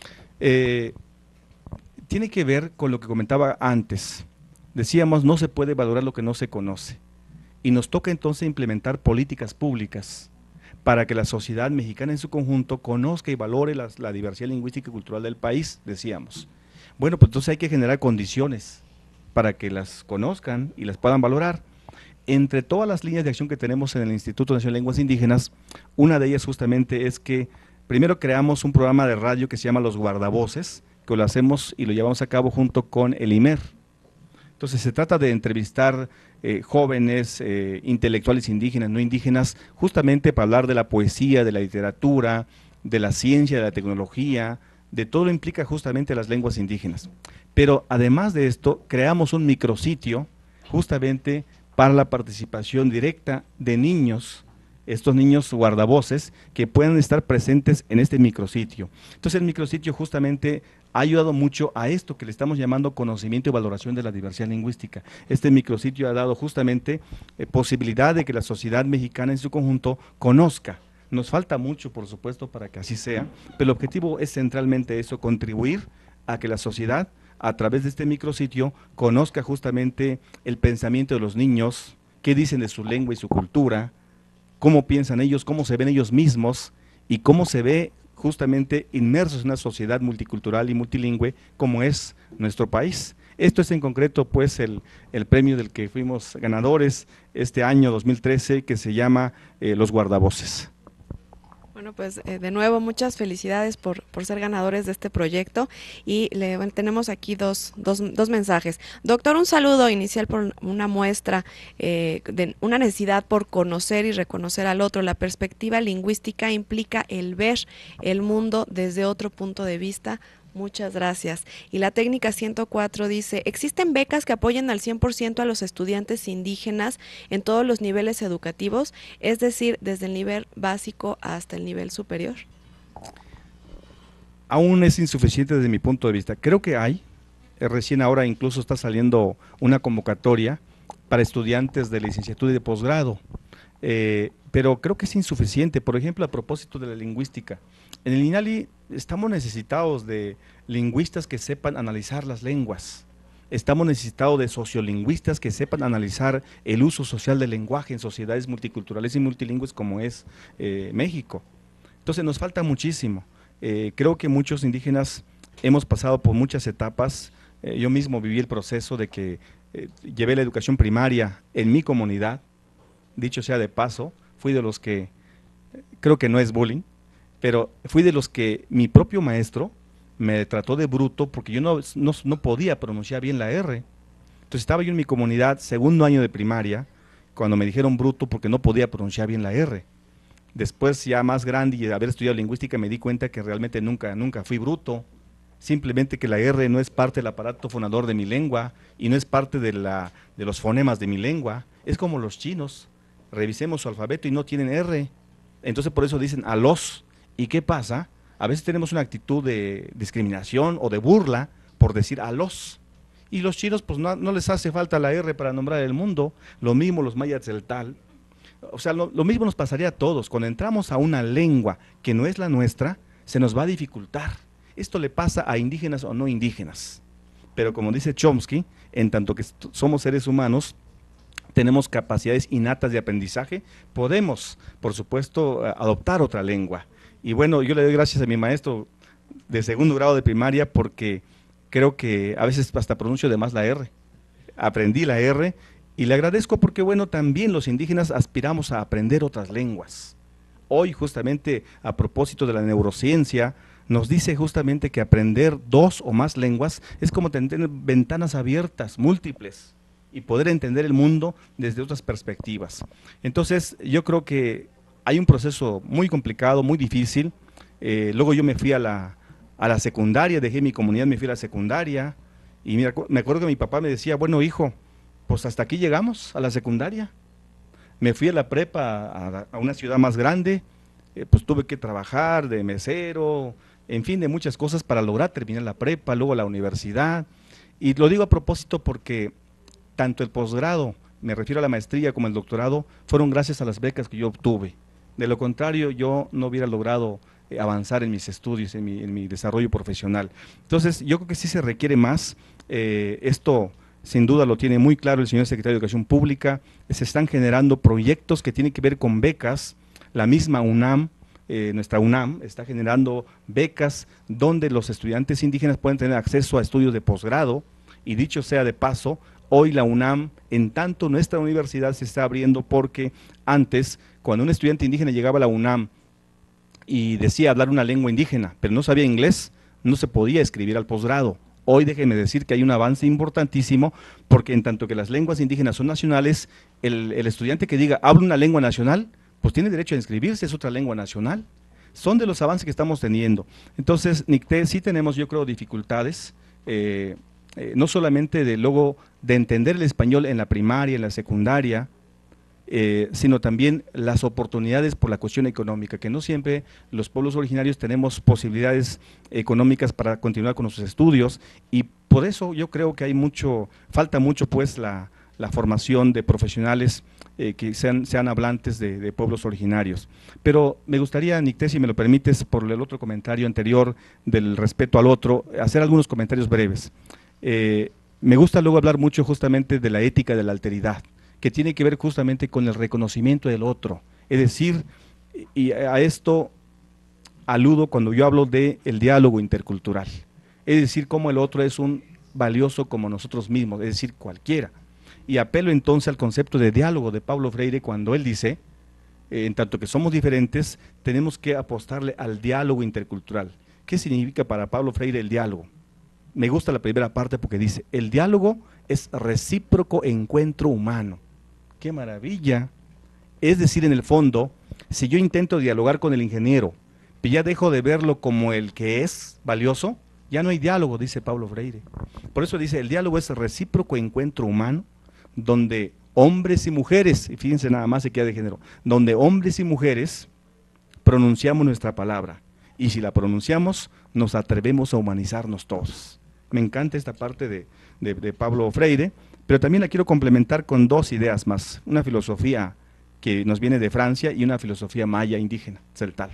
Tiene que ver con lo que comentaba antes. Decíamos, no se puede valorar lo que no se conoce. Y nos toca entonces implementar políticas públicas para que la sociedad mexicana en su conjunto conozca y valore la diversidad lingüística y cultural del país, decíamos. Bueno, pues entonces hay que generar condiciones para que las conozcan y las puedan valorar. Entre todas las líneas de acción que tenemos en el Instituto Nacional de Lenguas Indígenas, una de ellas justamente es que primero creamos un programa de radio que se llama Los Guardavoces, que lo hacemos y lo llevamos a cabo junto con el IMER. Entonces se trata de entrevistar jóvenes, intelectuales indígenas, no indígenas, justamente para hablar de la poesía, de la literatura, de la ciencia, de la tecnología, de todo lo implica justamente las lenguas indígenas. Pero además de esto, creamos un micrositio justamente para la participación directa de niños, estos niños guardavoces que puedan estar presentes en este micrositio. Entonces el micrositio justamente ha ayudado mucho a esto que le estamos llamando conocimiento y valoración de la diversidad lingüística. Este micrositio ha dado justamente posibilidad de que la sociedad mexicana en su conjunto conozca. Nos falta mucho, por supuesto, para que así sea, pero el objetivo es centralmente eso, contribuir a que la sociedad, a través de este micrositio, conozca justamente el pensamiento de los niños, qué dicen de su lengua y su cultura, cómo piensan ellos, cómo se ven ellos mismos y cómo se ve justamente inmersos en una sociedad multicultural y multilingüe como es nuestro país. Esto es en concreto pues el premio del que fuimos ganadores este año 2013, que se llama Los Guardavoces. Bueno, pues de nuevo muchas felicidades por ser ganadores de este proyecto y tenemos aquí dos mensajes. Doctor, un saludo inicial por una muestra de una necesidad por conocer y reconocer al otro. La perspectiva lingüística implica el ver el mundo desde otro punto de vista. Muchas gracias. Y la técnica 104 dice, ¿existen becas que apoyen al 100% a los estudiantes indígenas en todos los niveles educativos? Es decir, desde el nivel básico hasta el nivel superior. Aún es insuficiente desde mi punto de vista. Creo que hay, recién ahora incluso está saliendo una convocatoria para estudiantes de licenciatura y de posgrado, pero creo que es insuficiente. Por ejemplo, a propósito de la lingüística, en el INALI estamos necesitados de lingüistas que sepan analizar las lenguas, estamos necesitados de sociolingüistas que sepan analizar el uso social del lenguaje en sociedades multiculturales y multilingües como es México. Entonces nos falta muchísimo. Creo que muchos indígenas hemos pasado por muchas etapas. Yo mismo viví el proceso de que llevé la educación primaria en mi comunidad, dicho sea de paso, fui de los que, creo que no es bullying, pero fui de los que mi propio maestro me trató de bruto porque yo no podía pronunciar bien la R. Entonces estaba yo en mi comunidad, segundo año de primaria, cuando me dijeron bruto porque no podía pronunciar bien la R. Después, ya más grande y de haber estudiado lingüística, me di cuenta que realmente nunca fui bruto, simplemente que la R no es parte del aparato fonador de mi lengua y no es parte de los fonemas de mi lengua. Es como los chinos, revisemos su alfabeto y no tienen R, entonces por eso dicen a los. ¿Y qué pasa? A veces tenemos una actitud de discriminación o de burla por decir a los. Y los chinos pues no les hace falta la R para nombrar el mundo, lo mismo los mayas del tal. O sea, lo mismo nos pasaría a todos. Cuando entramos a una lengua que no es la nuestra, se nos va a dificultar. Esto le pasa a indígenas o no indígenas. Pero como dice Chomsky, en tanto que somos seres humanos, tenemos capacidades innatas de aprendizaje, podemos, por supuesto, adoptar otra lengua. Y bueno, yo le doy gracias a mi maestro de segundo grado de primaria porque creo que a veces hasta pronuncio de más la R. Aprendí la R y le agradezco porque, bueno, también los indígenas aspiramos a aprender otras lenguas. Hoy, justamente, a propósito de la neurociencia, nos dice justamente que aprender 2 o más lenguas es como tener ventanas abiertas, múltiples, y poder entender el mundo desde otras perspectivas. Entonces, yo creo que hay un proceso muy complicado, muy difícil. Luego yo me fui a la secundaria, dejé mi comunidad, me fui a la secundaria, y me acuerdo que mi papá me decía, bueno hijo, pues hasta aquí llegamos, a la secundaria. Me fui a la prepa, a una ciudad más grande, pues tuve que trabajar de mesero, en fin, de muchas cosas para lograr terminar la prepa, luego la universidad. Y lo digo a propósito porque tanto el posgrado, me refiero a la maestría, como el doctorado, fueron gracias a las becas que yo obtuve. De lo contrario, yo no hubiera logrado avanzar en mis estudios, en mi desarrollo profesional. Entonces, yo creo que sí se requiere más. Esto, sin duda, lo tiene muy claro el señor secretario de Educación Pública. Se están generando proyectos que tienen que ver con becas. La misma UNAM, nuestra UNAM, está generando becas donde los estudiantes indígenas pueden tener acceso a estudios de posgrado. Y dicho sea de paso, hoy la UNAM, en tanto nuestra universidad se está abriendo porque antes, cuando un estudiante indígena llegaba a la UNAM y decía hablar una lengua indígena, pero no sabía inglés, no se podía escribir al posgrado. Hoy déjenme decir que hay un avance importantísimo porque en tanto que las lenguas indígenas son nacionales, el estudiante que diga habla una lengua nacional, pues tiene derecho a inscribirse, es otra lengua nacional. son de los avances que estamos teniendo. Entonces, Nicté, sí tenemos, yo creo, dificultades, no solamente de entender el español en la primaria, en la secundaria, sino también las oportunidades por la cuestión económica, que no siempre los pueblos originarios tenemos posibilidades económicas para continuar con nuestros estudios, y por eso yo creo que falta mucho pues la formación de profesionales que sean hablantes de pueblos originarios. Pero me gustaría, Nicté, si me lo permites, por el otro comentario anterior del respeto al otro, hacer algunos comentarios breves. Me gusta luego hablar mucho justamente de la ética de la alteridad, que tiene que ver justamente con el reconocimiento del otro. Es decir, y a esto aludo cuando yo hablo del diálogo intercultural. Es decir, cómo el otro es un valioso como nosotros mismos, es decir, cualquiera. Y apelo entonces al concepto de diálogo de Paulo Freire cuando él dice, en tanto que somos diferentes, tenemos que apostarle al diálogo intercultural. ¿Qué significa para Paulo Freire el diálogo? Me gusta la primera parte porque dice, el diálogo es recíproco encuentro humano. ¡Qué maravilla! Es decir, en el fondo, si yo intento dialogar con el ingeniero, pero ya dejo de verlo como el que es valioso, ya no hay diálogo, dice Paulo Freire. Por eso dice, el diálogo es recíproco encuentro humano, donde hombres y mujeres, y fíjense nada más equidad de género, donde hombres y mujeres pronunciamos nuestra palabra, y si la pronunciamos, nos atrevemos a humanizarnos todos. Me encanta esta parte de Paulo Freire, pero también la quiero complementar con dos ideas más, una filosofía que nos viene de Francia y una filosofía maya indígena, celtal.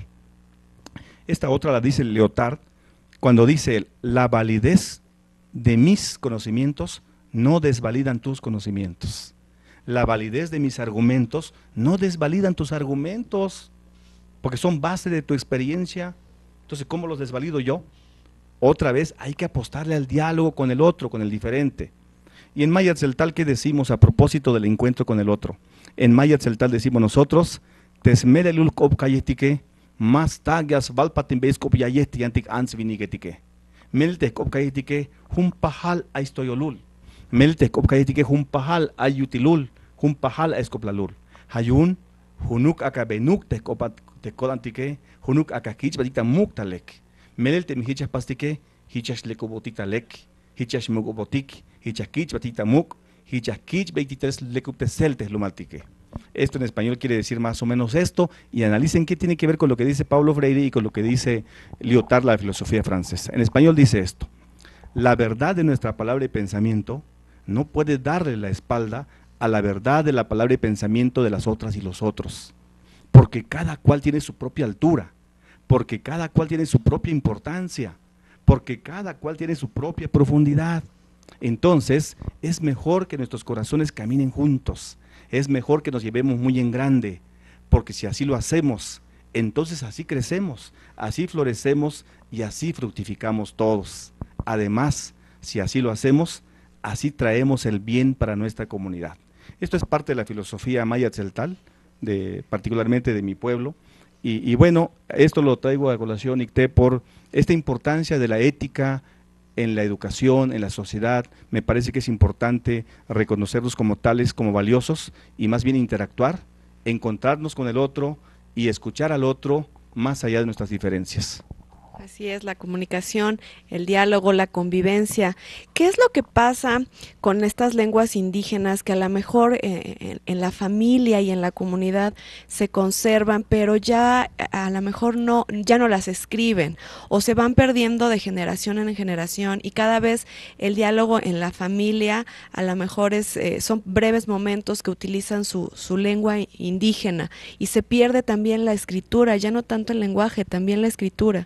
Esta otra la dice Lyotard, cuando dice él, la validez de mis conocimientos no desvalidan tus conocimientos. La validez de mis argumentos no desvalidan tus argumentos, porque son base de tu experiencia. Entonces, ¿cómo los desvalido yo? Otra vez hay que apostarle al diálogo con el otro, con el diferente. Y en Maya Tzeltal, ¿qué decimos a propósito del encuentro con el otro? En Maya Tzeltal decimos nosotros, Tesmerelul kop kayetique, más tagas valpatimbeis kop yayesti antik ansvinigetike. Melte kop kayetique, humpahal aistoyolul. Melte kop kayetique, humpahal ayutilul, humpahal aeskoplalul. Hayun, hunuk akabenuk te kodantike, hunuk akakich badikta muktalek. Melte mihichas pastike, hichas lekobotitalek, hichas mugobotik, hichakich batita muk, hichakich 23 lecupteseltes lumaltique. Esto en español quiere decir más o menos esto, y analicen qué tiene que ver con lo que dice Paulo Freire y con lo que dice Lyotard, la filosofía francesa. En español dice esto: la verdad de nuestra palabra y pensamiento no puede darle la espalda a la verdad de la palabra y pensamiento de las otras y los otros, porque cada cual tiene su propia altura, porque cada cual tiene su propia importancia, porque cada cual tiene su propia profundidad. Entonces, es mejor que nuestros corazones caminen juntos, es mejor que nos llevemos muy en grande, porque si así lo hacemos, entonces así crecemos, así florecemos y así fructificamos todos. Además, si así lo hacemos, así traemos el bien para nuestra comunidad. Esto es parte de la filosofía maya tzeltal, particularmente de mi pueblo, y bueno, esto lo traigo a colación, Nicté, por esta importancia de la ética en la educación, en la sociedad. Me parece que es importante reconocerlos como tales, como valiosos, y más bien interactuar, encontrarnos con el otro y escuchar al otro más allá de nuestras diferencias. Así es, la comunicación, el diálogo, la convivencia. ¿Qué es lo que pasa con estas lenguas indígenas que a lo mejor en la familia y en la comunidad se conservan, pero ya a lo mejor ya no las escriben o se van perdiendo de generación en generación, y cada vez el diálogo en la familia a lo mejor son breves momentos que utilizan su lengua indígena, y se pierde también la escritura, ya no tanto el lenguaje, también la escritura?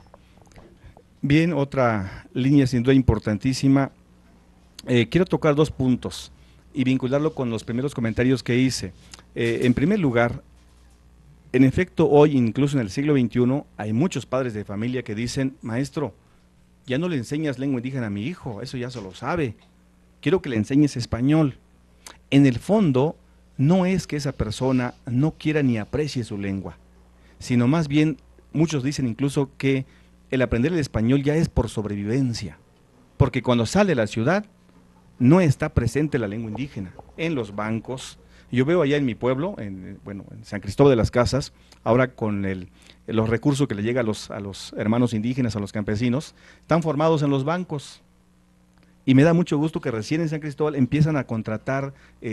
Bien, otra línea sin duda importantísima. Quiero tocar dos puntos y vincularlo con los primeros comentarios que hice. En primer lugar, en efecto, hoy, incluso en el siglo XXI, hay muchos padres de familia que dicen: maestro, ya no le enseñas lengua indígena a mi hijo, eso ya se lo sabe, quiero que le enseñes español. En el fondo, no es que esa persona no quiera ni aprecie su lengua, sino más bien, muchos dicen incluso que el aprender el español ya es por sobrevivencia, porque cuando sale a la ciudad no está presente la lengua indígena, en los bancos, Yo veo allá en mi pueblo, bueno, en San Cristóbal de las Casas, ahora con los recursos que le llega a los hermanos indígenas, a los campesinos, están formados en los bancos. Y me da mucho gusto que recién en San Cristóbal empiezan a contratar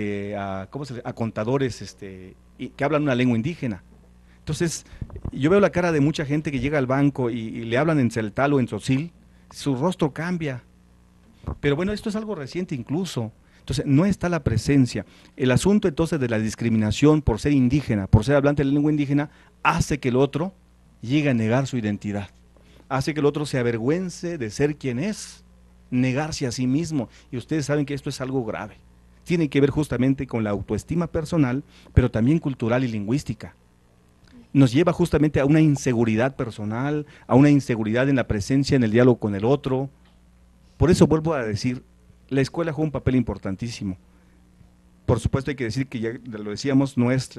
a contadores que hablan una lengua indígena. Entonces, yo veo la cara de mucha gente que llega al banco y le hablan en celtal o en tzotzil, su rostro cambia. Pero bueno, esto es algo reciente incluso. Entonces, no está la presencia. El asunto entonces de la discriminación por ser indígena, por ser hablante de la lengua indígena, hace que el otro llegue a negar su identidad. Hace que el otro se avergüence de ser quien es, negarse a sí mismo. Y ustedes saben que esto es algo grave. Tiene que ver justamente con la autoestima personal, pero también cultural y lingüística. Nos lleva justamente a una inseguridad personal, a una inseguridad en la presencia, en el diálogo con el otro. Por eso vuelvo a decir, la escuela juega un papel importantísimo. Por supuesto hay que decir que ya lo decíamos, no es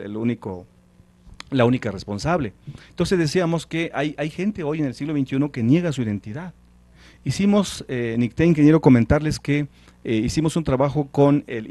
la única responsable. Entonces decíamos que hay gente hoy en el siglo XXI que niega su identidad. Hicimos, Nicten, quiero comentarles que hicimos un trabajo con el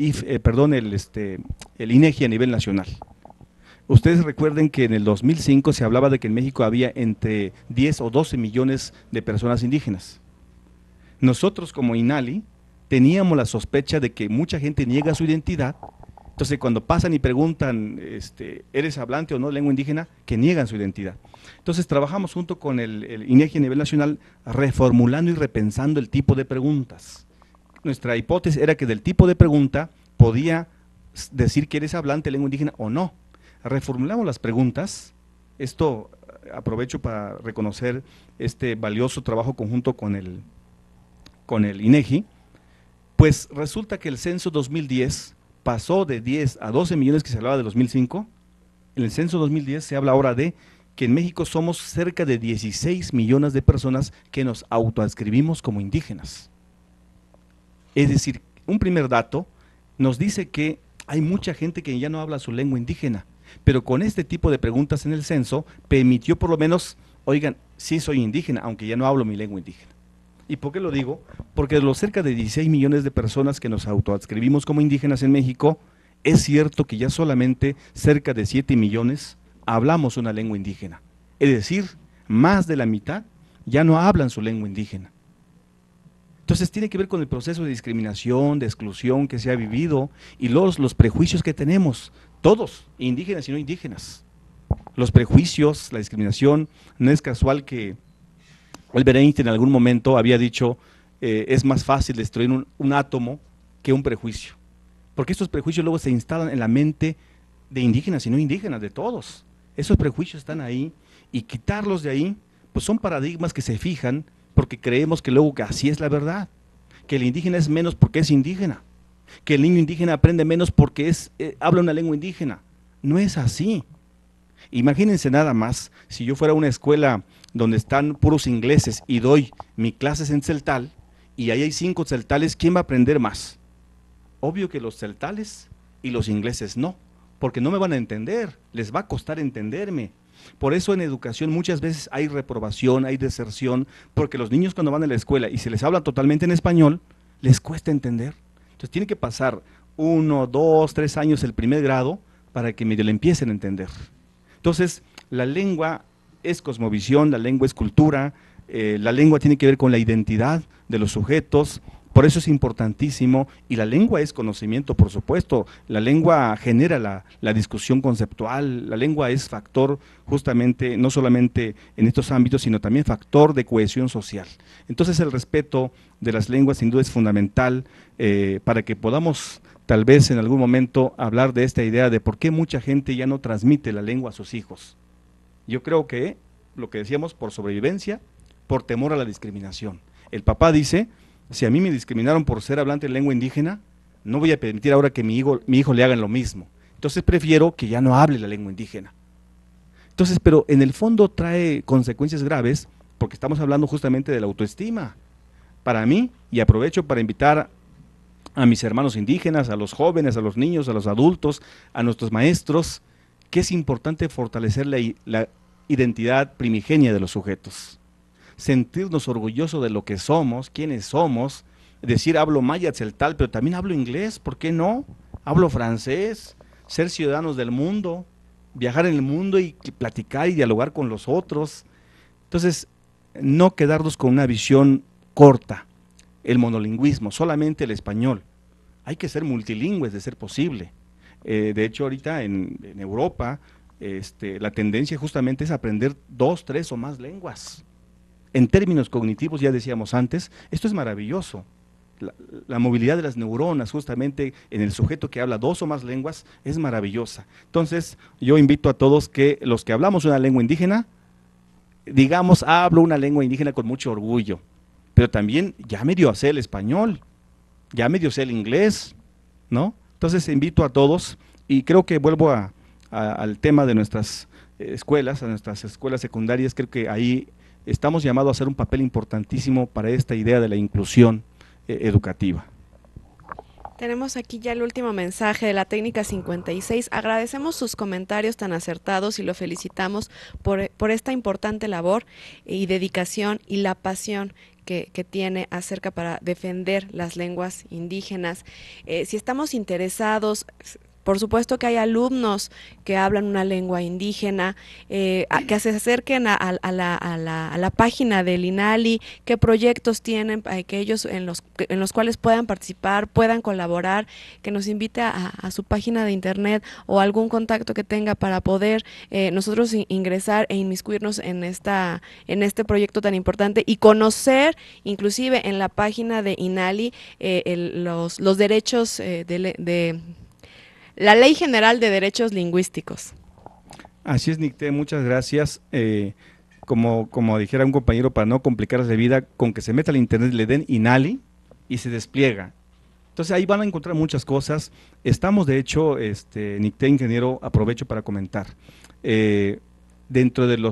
INEGI a nivel nacional. Ustedes recuerden que en el 2005 se hablaba de que en México había entre 10 o 12 millones de personas indígenas. Nosotros como INALI teníamos la sospecha de que mucha gente niega su identidad, entonces cuando pasan y preguntan, ¿eres hablante o no de lengua indígena?, que niegan su identidad. Entonces trabajamos junto con el INEGI a nivel nacional reformulando y repensando el tipo de preguntas. Nuestra hipótesis era que del tipo de pregunta podía decir que eres hablante de lengua indígena o no. Reformulamos las preguntas, esto aprovecho para reconocer este valioso trabajo conjunto con el INEGI, pues resulta que el censo 2010 pasó de 10 a 12 millones que se hablaba de 2005, en el censo 2010 se habla ahora de que en México somos cerca de 16 millones de personas que nos autoadscribimos como indígenas. Es decir, un primer dato nos dice que hay mucha gente que ya no habla su lengua indígena, pero con este tipo de preguntas en el censo permitió por lo menos, oigan, sí soy indígena, aunque ya no hablo mi lengua indígena. ¿Y por qué lo digo? Porque de los cerca de 16 millones de personas que nos autoadscribimos como indígenas en México, es cierto que ya solamente cerca de 7 millones hablamos una lengua indígena. Es decir, más de la mitad ya no hablan su lengua indígena. Entonces tiene que ver con el proceso de discriminación, de exclusión que se ha vivido y los prejuicios que tenemos, todos, indígenas y no indígenas. Los prejuicios, la discriminación, no es casual que Albert Einstein en algún momento había dicho es más fácil destruir un átomo que un prejuicio, porque estos prejuicios luego se instalan en la mente de indígenas y no indígenas, de todos. Esos prejuicios están ahí y quitarlos de ahí, pues son paradigmas que se fijan porque creemos que luego que así es la verdad, que el indígena es menos porque es indígena, que el niño indígena aprende menos porque habla una lengua indígena. No es así. Imagínense nada más, si yo fuera a una escuela donde están puros ingleses y doy mis clases en celtal y ahí hay 5 celtales, ¿quién va a aprender más? Obvio que los celtales y los ingleses no, porque no me van a entender, les va a costar entenderme. Por eso en educación muchas veces hay reprobación, hay deserción, porque los niños cuando van a la escuela y se les habla totalmente en español, les cuesta entender. Entonces tiene que pasar 1, 2, 3 años el primer grado para que medio le empiecen a entender. Entonces la lengua es cosmovisión, la lengua es cultura, la lengua tiene que ver con la identidad de los sujetos, por eso es importantísimo, y la lengua es conocimiento, por supuesto, la lengua genera la discusión conceptual, la lengua es factor justamente, no solamente en estos ámbitos, sino también factor de cohesión social. Entonces el respeto de las lenguas sin duda es fundamental para que podamos tal vez en algún momento hablar de esta idea de por qué mucha gente ya no transmite la lengua a sus hijos. Yo creo que, lo que decíamos, por sobrevivencia, por temor a la discriminación. El papá dice, si a mí me discriminaron por ser hablante de lengua indígena, no voy a permitir ahora que mi hijo le hagan lo mismo. Entonces prefiero que ya no hable la lengua indígena. Entonces, pero en el fondo trae consecuencias graves, porque estamos hablando justamente de la autoestima. Para mí, y aprovecho para invitar a mis hermanos indígenas, a los jóvenes, a los niños, a los adultos, a nuestros maestros, que es importante fortalecer la identidad primigenia de los sujetos. Sentirnos orgullosos de lo que somos, quiénes somos, decir hablo maya, celtal, pero también hablo inglés, ¿por qué no? Hablo francés, ser ciudadanos del mundo, viajar en el mundo y platicar y dialogar con los otros. Entonces, no quedarnos con una visión corta, el monolingüismo, solamente el español. Hay que ser multilingües de ser posible. De hecho, ahorita en Europa, la tendencia justamente es aprender 2, 3 o más lenguas. En términos cognitivos, ya decíamos antes, esto es maravilloso. La movilidad de las neuronas, justamente en el sujeto que habla 2 o más lenguas, es maravillosa. Entonces, yo invito a todos que los que hablamos una lengua indígena, digamos, hablo una lengua indígena con mucho orgullo, pero también ya medio sé el español, ya medio sé el inglés, ¿no? Entonces, invito a todos, y creo que vuelvo al tema de nuestras escuelas, a nuestras escuelas secundarias. Creo que ahí estamos llamados a hacer un papel importantísimo para esta idea de la inclusión educativa. Tenemos aquí ya el último mensaje de la técnica 56. Agradecemos sus comentarios tan acertados y lo felicitamos por esta importante labor y dedicación y la pasión que tiene acerca para defender las lenguas indígenas. Si estamos interesados, por supuesto que hay alumnos que hablan una lengua indígena, que se acerquen a la página del INALI, qué proyectos tienen, que ellos en los cuales puedan participar, puedan colaborar, que nos invite a su página de internet o algún contacto que tenga para poder nosotros ingresar e inmiscuirnos en este proyecto tan importante y conocer inclusive en la página de INALI los derechos de la Ley General de Derechos Lingüísticos. Así es, Nicté, muchas gracias. Como dijera un compañero, para no complicarles la vida, con que se meta al internet, le den INALI y se despliega. Entonces ahí van a encontrar muchas cosas. Estamos, de hecho, Nicté, ingeniero, aprovecho para comentar, dentro de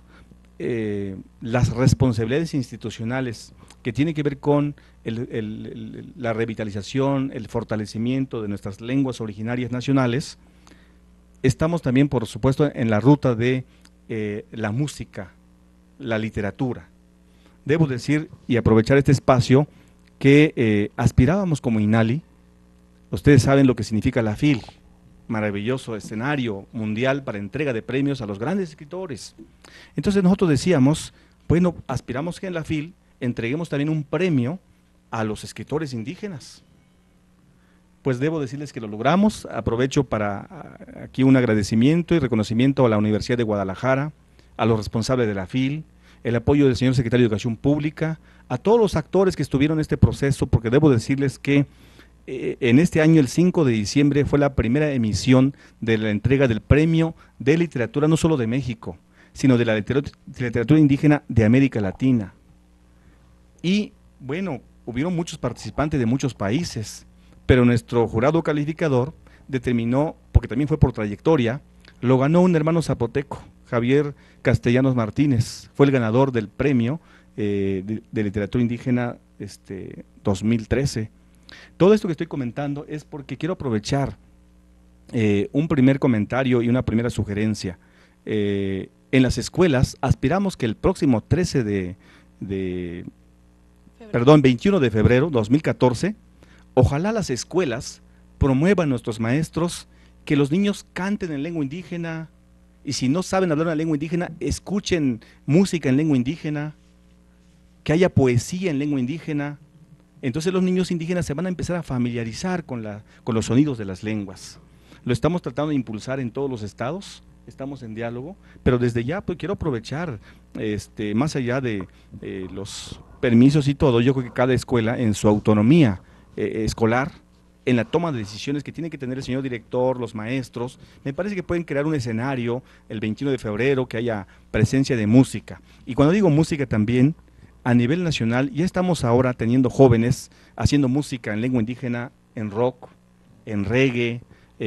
las responsabilidades institucionales que tiene que ver con la revitalización, el fortalecimiento de nuestras lenguas originarias nacionales, estamos también, por supuesto, en la ruta de la música, la literatura. Debo decir y aprovechar este espacio que aspirábamos como INALI. Ustedes saben lo que significa la FIL, maravilloso escenario mundial para entrega de premios a los grandes escritores. Entonces nosotros decíamos, bueno, aspiramos que en la FIL entreguemos también un premio a los escritores indígenas. Pues debo decirles que lo logramos. Aprovecho para aquí un agradecimiento y reconocimiento a la Universidad de Guadalajara, a los responsables de la FIL, el apoyo del señor secretario de Educación Pública, a todos los actores que estuvieron en este proceso, porque debo decirles que en este año, el 5 de diciembre, fue la primera emisión de la entrega del premio de literatura, no solo de México, sino de la literatura indígena de América Latina. Y bueno, hubieron muchos participantes de muchos países, pero nuestro jurado calificador determinó, porque también fue por trayectoria, lo ganó un hermano zapoteco, Javier Castellanos Martínez, fue el ganador del premio de literatura indígena 2013. Todo esto que estoy comentando es porque quiero aprovechar un primer comentario y una primera sugerencia. En las escuelas aspiramos que el próximo 21 de febrero 2014, ojalá las escuelas promuevan a nuestros maestros que los niños canten en lengua indígena, y si no saben hablar una lengua indígena, escuchen música en lengua indígena, que haya poesía en lengua indígena. Entonces los niños indígenas se van a empezar a familiarizar con los sonidos de las lenguas. Lo estamos tratando de impulsar en todos los estados, estamos en diálogo, pero desde ya pues quiero aprovechar, más allá de los permisos y todo, yo creo que cada escuela en su autonomía escolar, en la toma de decisiones que tiene que tener el señor director, los maestros, me parece que pueden crear un escenario el 21 de febrero, que haya presencia de música. Y cuando digo música también, a nivel nacional, ya estamos ahora teniendo jóvenes haciendo música en lengua indígena, en rock, en reggae,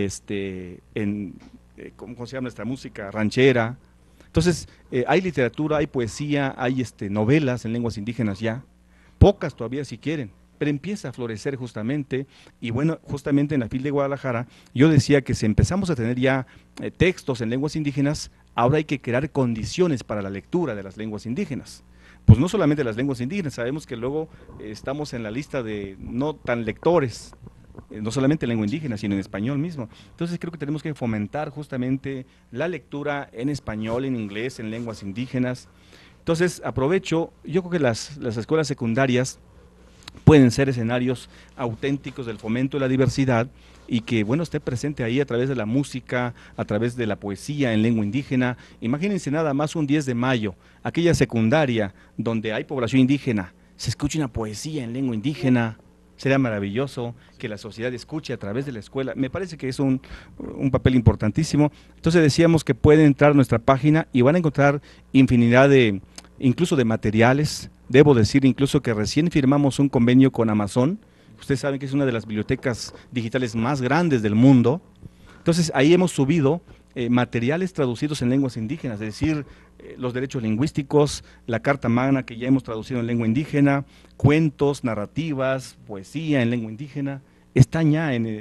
¿cómo se llama nuestra música? Ranchera. Entonces, hay literatura, hay poesía, hay novelas en lenguas indígenas ya, pocas todavía si quieren, pero empieza a florecer justamente. Y bueno, justamente en la FIL de Guadalajara, yo decía que si empezamos a tener ya textos en lenguas indígenas, ahora hay que crear condiciones para la lectura de las lenguas indígenas. Pues no solamente las lenguas indígenas, sabemos que luego estamos en la lista de no tan lectores, no solamente en lengua indígena, sino en español mismo. Entonces creo que tenemos que fomentar justamente la lectura en español, en inglés, en lenguas indígenas. Entonces aprovecho, yo creo que las escuelas secundarias pueden ser escenarios auténticos del fomento de la diversidad y que, bueno, esté presente ahí a través de la música, a través de la poesía en lengua indígena. Imagínense nada más un 10 de mayo, aquella secundaria donde hay población indígena, se escucha una poesía en lengua indígena. Sería maravilloso que la sociedad escuche a través de la escuela. Me parece que es un papel importantísimo. Entonces decíamos que pueden entrar a nuestra página y van a encontrar infinidad de, incluso de materiales. Debo decir incluso que recién firmamos un convenio con Amazon. Ustedes saben que es una de las bibliotecas digitales más grandes del mundo. Entonces ahí hemos subido materiales traducidos en lenguas indígenas, es decir, los derechos lingüísticos, la Carta Magna que ya hemos traducido en lengua indígena, cuentos, narrativas, poesía en lengua indígena, están ya en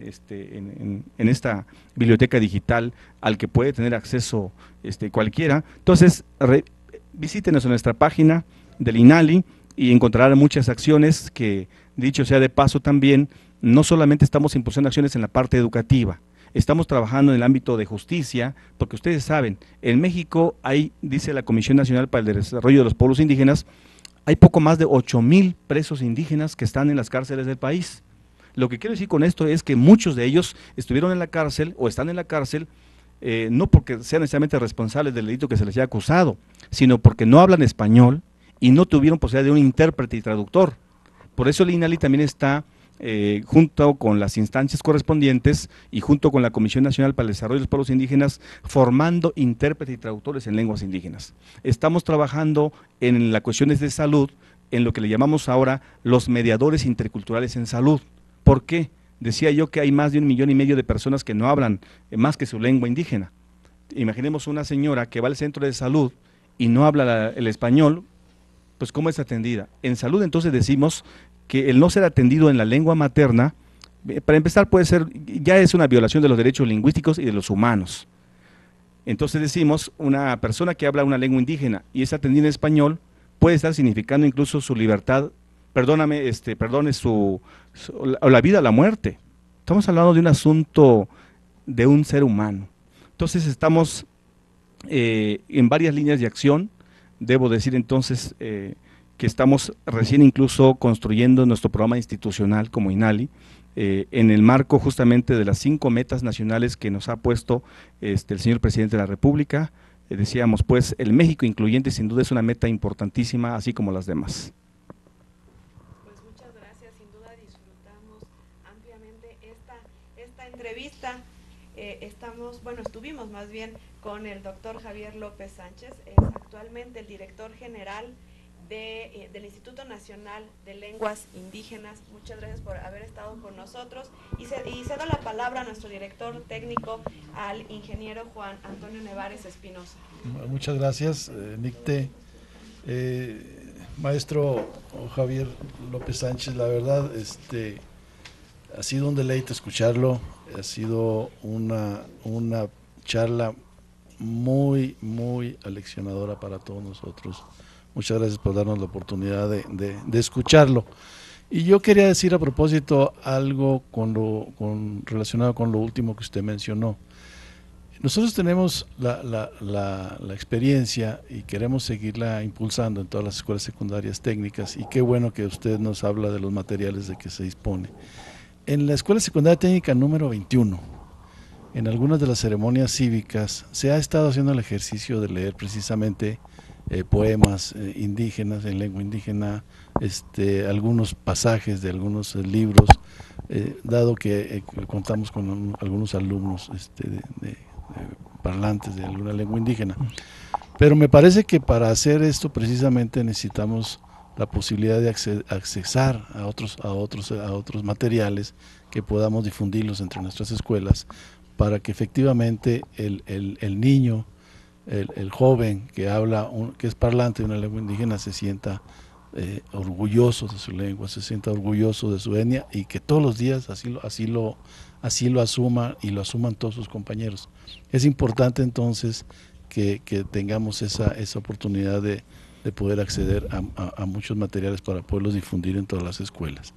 esta biblioteca digital al que puede tener acceso cualquiera. Entonces, visítenos en nuestra página del INALI y encontrarán muchas acciones que, dicho sea de paso también, no solamente estamos impulsando acciones en la parte educativa, estamos trabajando en el ámbito de justicia, porque ustedes saben, en México hay, dice la Comisión Nacional para el Desarrollo de los Pueblos Indígenas, hay poco más de 8,000 presos indígenas que están en las cárceles del país. Lo que quiero decir con esto es que muchos de ellos estuvieron en la cárcel o están en la cárcel, no porque sean necesariamente responsables del delito que se les haya acusado, sino porque no hablan español y no tuvieron posibilidad de un intérprete y traductor. Por eso el INALI también está junto con las instancias correspondientes y junto con la Comisión Nacional para el Desarrollo de los Pueblos Indígenas, formando intérpretes y traductores en lenguas indígenas. Estamos trabajando en las cuestiones de salud, en lo que le llamamos ahora los mediadores interculturales en salud. ¿Por qué? Decía yo que hay más de 1,5 millones de personas que no hablan más que su lengua indígena. Imaginemos una señora que va al centro de salud y no habla el español, pues ¿cómo es atendida? En salud entonces decimos que el no ser atendido en la lengua materna, para empezar puede ser, ya es una violación de los derechos lingüísticos y de los humanos. Entonces decimos, una persona que habla una lengua indígena y es atendida en español, puede estar significando incluso su libertad, perdone la vida o la muerte. Estamos hablando de un asunto de un ser humano. Entonces estamos en varias líneas de acción. Debo decir entonces que estamos recién incluso construyendo nuestro programa institucional como INALI, en el marco justamente de las 5 metas nacionales que nos ha puesto el señor presidente de la República. Decíamos pues, el México incluyente sin duda es una meta importantísima, así como las demás. Pues muchas gracias, sin duda disfrutamos ampliamente esta entrevista. Estuvimos más bien con el doctor Javier López Sánchez, es actualmente el director general del Instituto Nacional de Lenguas Indígenas. Muchas gracias por haber estado con nosotros y cedo la palabra a nuestro director técnico, al ingeniero Juan Antonio Nevares Espinosa. Muchas gracias, Nicte. Maestro Javier López Sánchez, la verdad ha sido un deleite escucharlo, ha sido una charla muy, muy aleccionadora para todos nosotros. Muchas gracias por darnos la oportunidad de escucharlo. Y yo quería decir a propósito algo relacionado con lo último que usted mencionó. Nosotros tenemos la experiencia y queremos seguirla impulsando en todas las escuelas secundarias técnicas, y qué bueno que usted nos habla de los materiales de que se dispone. En la escuela secundaria técnica número 21, en algunas de las ceremonias cívicas, se ha estado haciendo el ejercicio de leer precisamente poemas indígenas, en lengua indígena, algunos pasajes de algunos libros, dado que contamos con algunos alumnos parlantes de alguna lengua indígena. Pero me parece que para hacer esto precisamente necesitamos la posibilidad de accesar a otros materiales que podamos difundirlos entre nuestras escuelas, para que efectivamente el niño, el joven que habla, que es parlante de una lengua indígena, se sienta orgulloso de su lengua, se sienta orgulloso de su etnia, y que todos los días así lo asuma, y lo asuman todos sus compañeros. Es importante entonces que tengamos esa oportunidad de poder acceder a muchos materiales para poderlos difundir en todas las escuelas.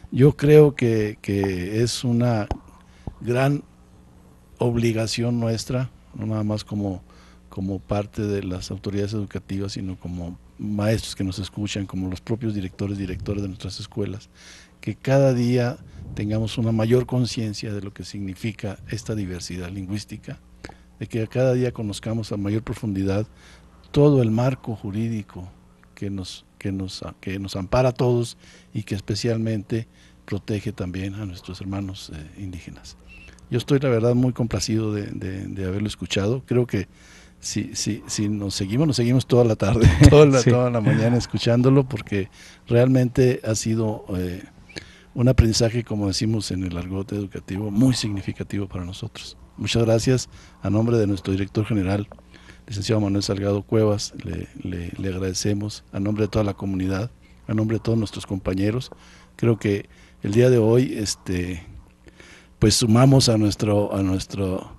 Yo creo que es una gran obligación nuestra, no nada más como parte de las autoridades educativas, sino como maestros que nos escuchan, como los propios directores de nuestras escuelas, que cada día tengamos una mayor conciencia de lo que significa esta diversidad lingüística, de que cada día conozcamos a mayor profundidad todo el marco jurídico que nos ampara a todos y que especialmente protege también a nuestros hermanos indígenas. Yo estoy la verdad muy complacido de haberlo escuchado. Creo que si nos seguimos toda la tarde, toda la mañana escuchándolo, porque realmente ha sido un aprendizaje, como decimos en el argot educativo, muy significativo para nosotros. Muchas gracias. A nombre de nuestro director general, licenciado Manuel Salgado Cuevas, le agradecemos, a nombre de toda la comunidad, a nombre de todos nuestros compañeros. Creo que el día de hoy pues sumamos a nuestra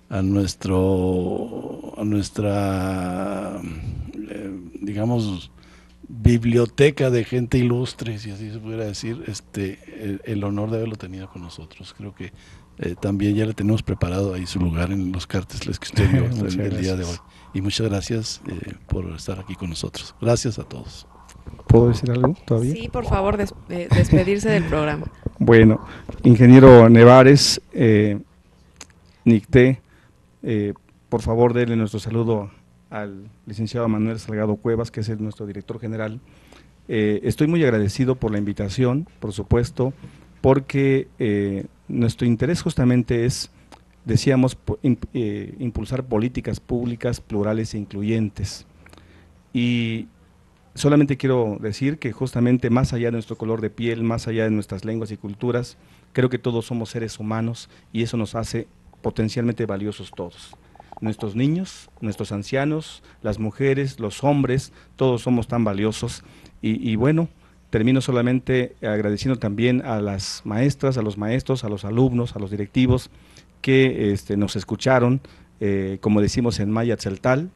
digamos biblioteca de gente ilustre, si así se pudiera decir, el honor de haberlo tenido con nosotros. Creo que también ya le tenemos preparado ahí su lugar en los carteles que usted vio el día de hoy. Y muchas gracias por estar aquí con nosotros. Gracias a todos. ¿Puedo decir algo todavía? Sí, por favor, despedirse del programa. Bueno, ingeniero Nevares, Nicté, por favor denle nuestro saludo al licenciado Manuel Salgado Cuevas, que es nuestro director general. Estoy muy agradecido por la invitación, por supuesto, porque nuestro interés justamente es, decíamos, impulsar políticas públicas plurales e incluyentes. Y solamente quiero decir que justamente más allá de nuestro color de piel, más allá de nuestras lenguas y culturas, creo que todos somos seres humanos y eso nos hace potencialmente valiosos todos. Nuestros niños, nuestros ancianos, las mujeres, los hombres, todos somos tan valiosos. Y bueno, termino solamente agradeciendo también a las maestras, a los maestros, a los alumnos, a los directivos que nos escucharon, como decimos en maya tzeltal,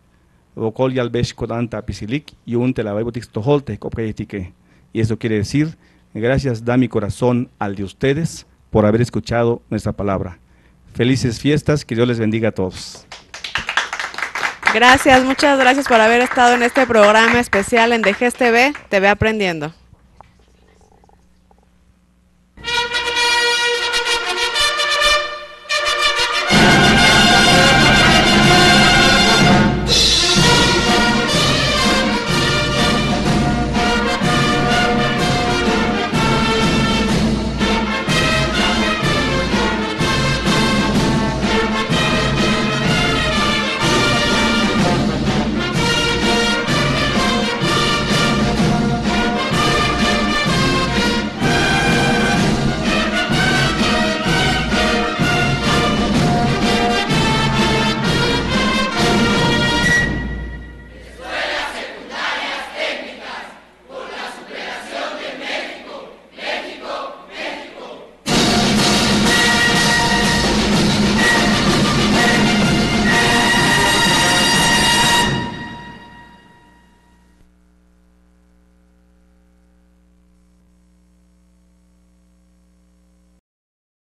y eso quiere decir, gracias da mi corazón al de ustedes por haber escuchado nuestra palabra. Felices fiestas, que Dios les bendiga a todos. Gracias, muchas gracias por haber estado en este programa especial en DGES TV Aprendiendo.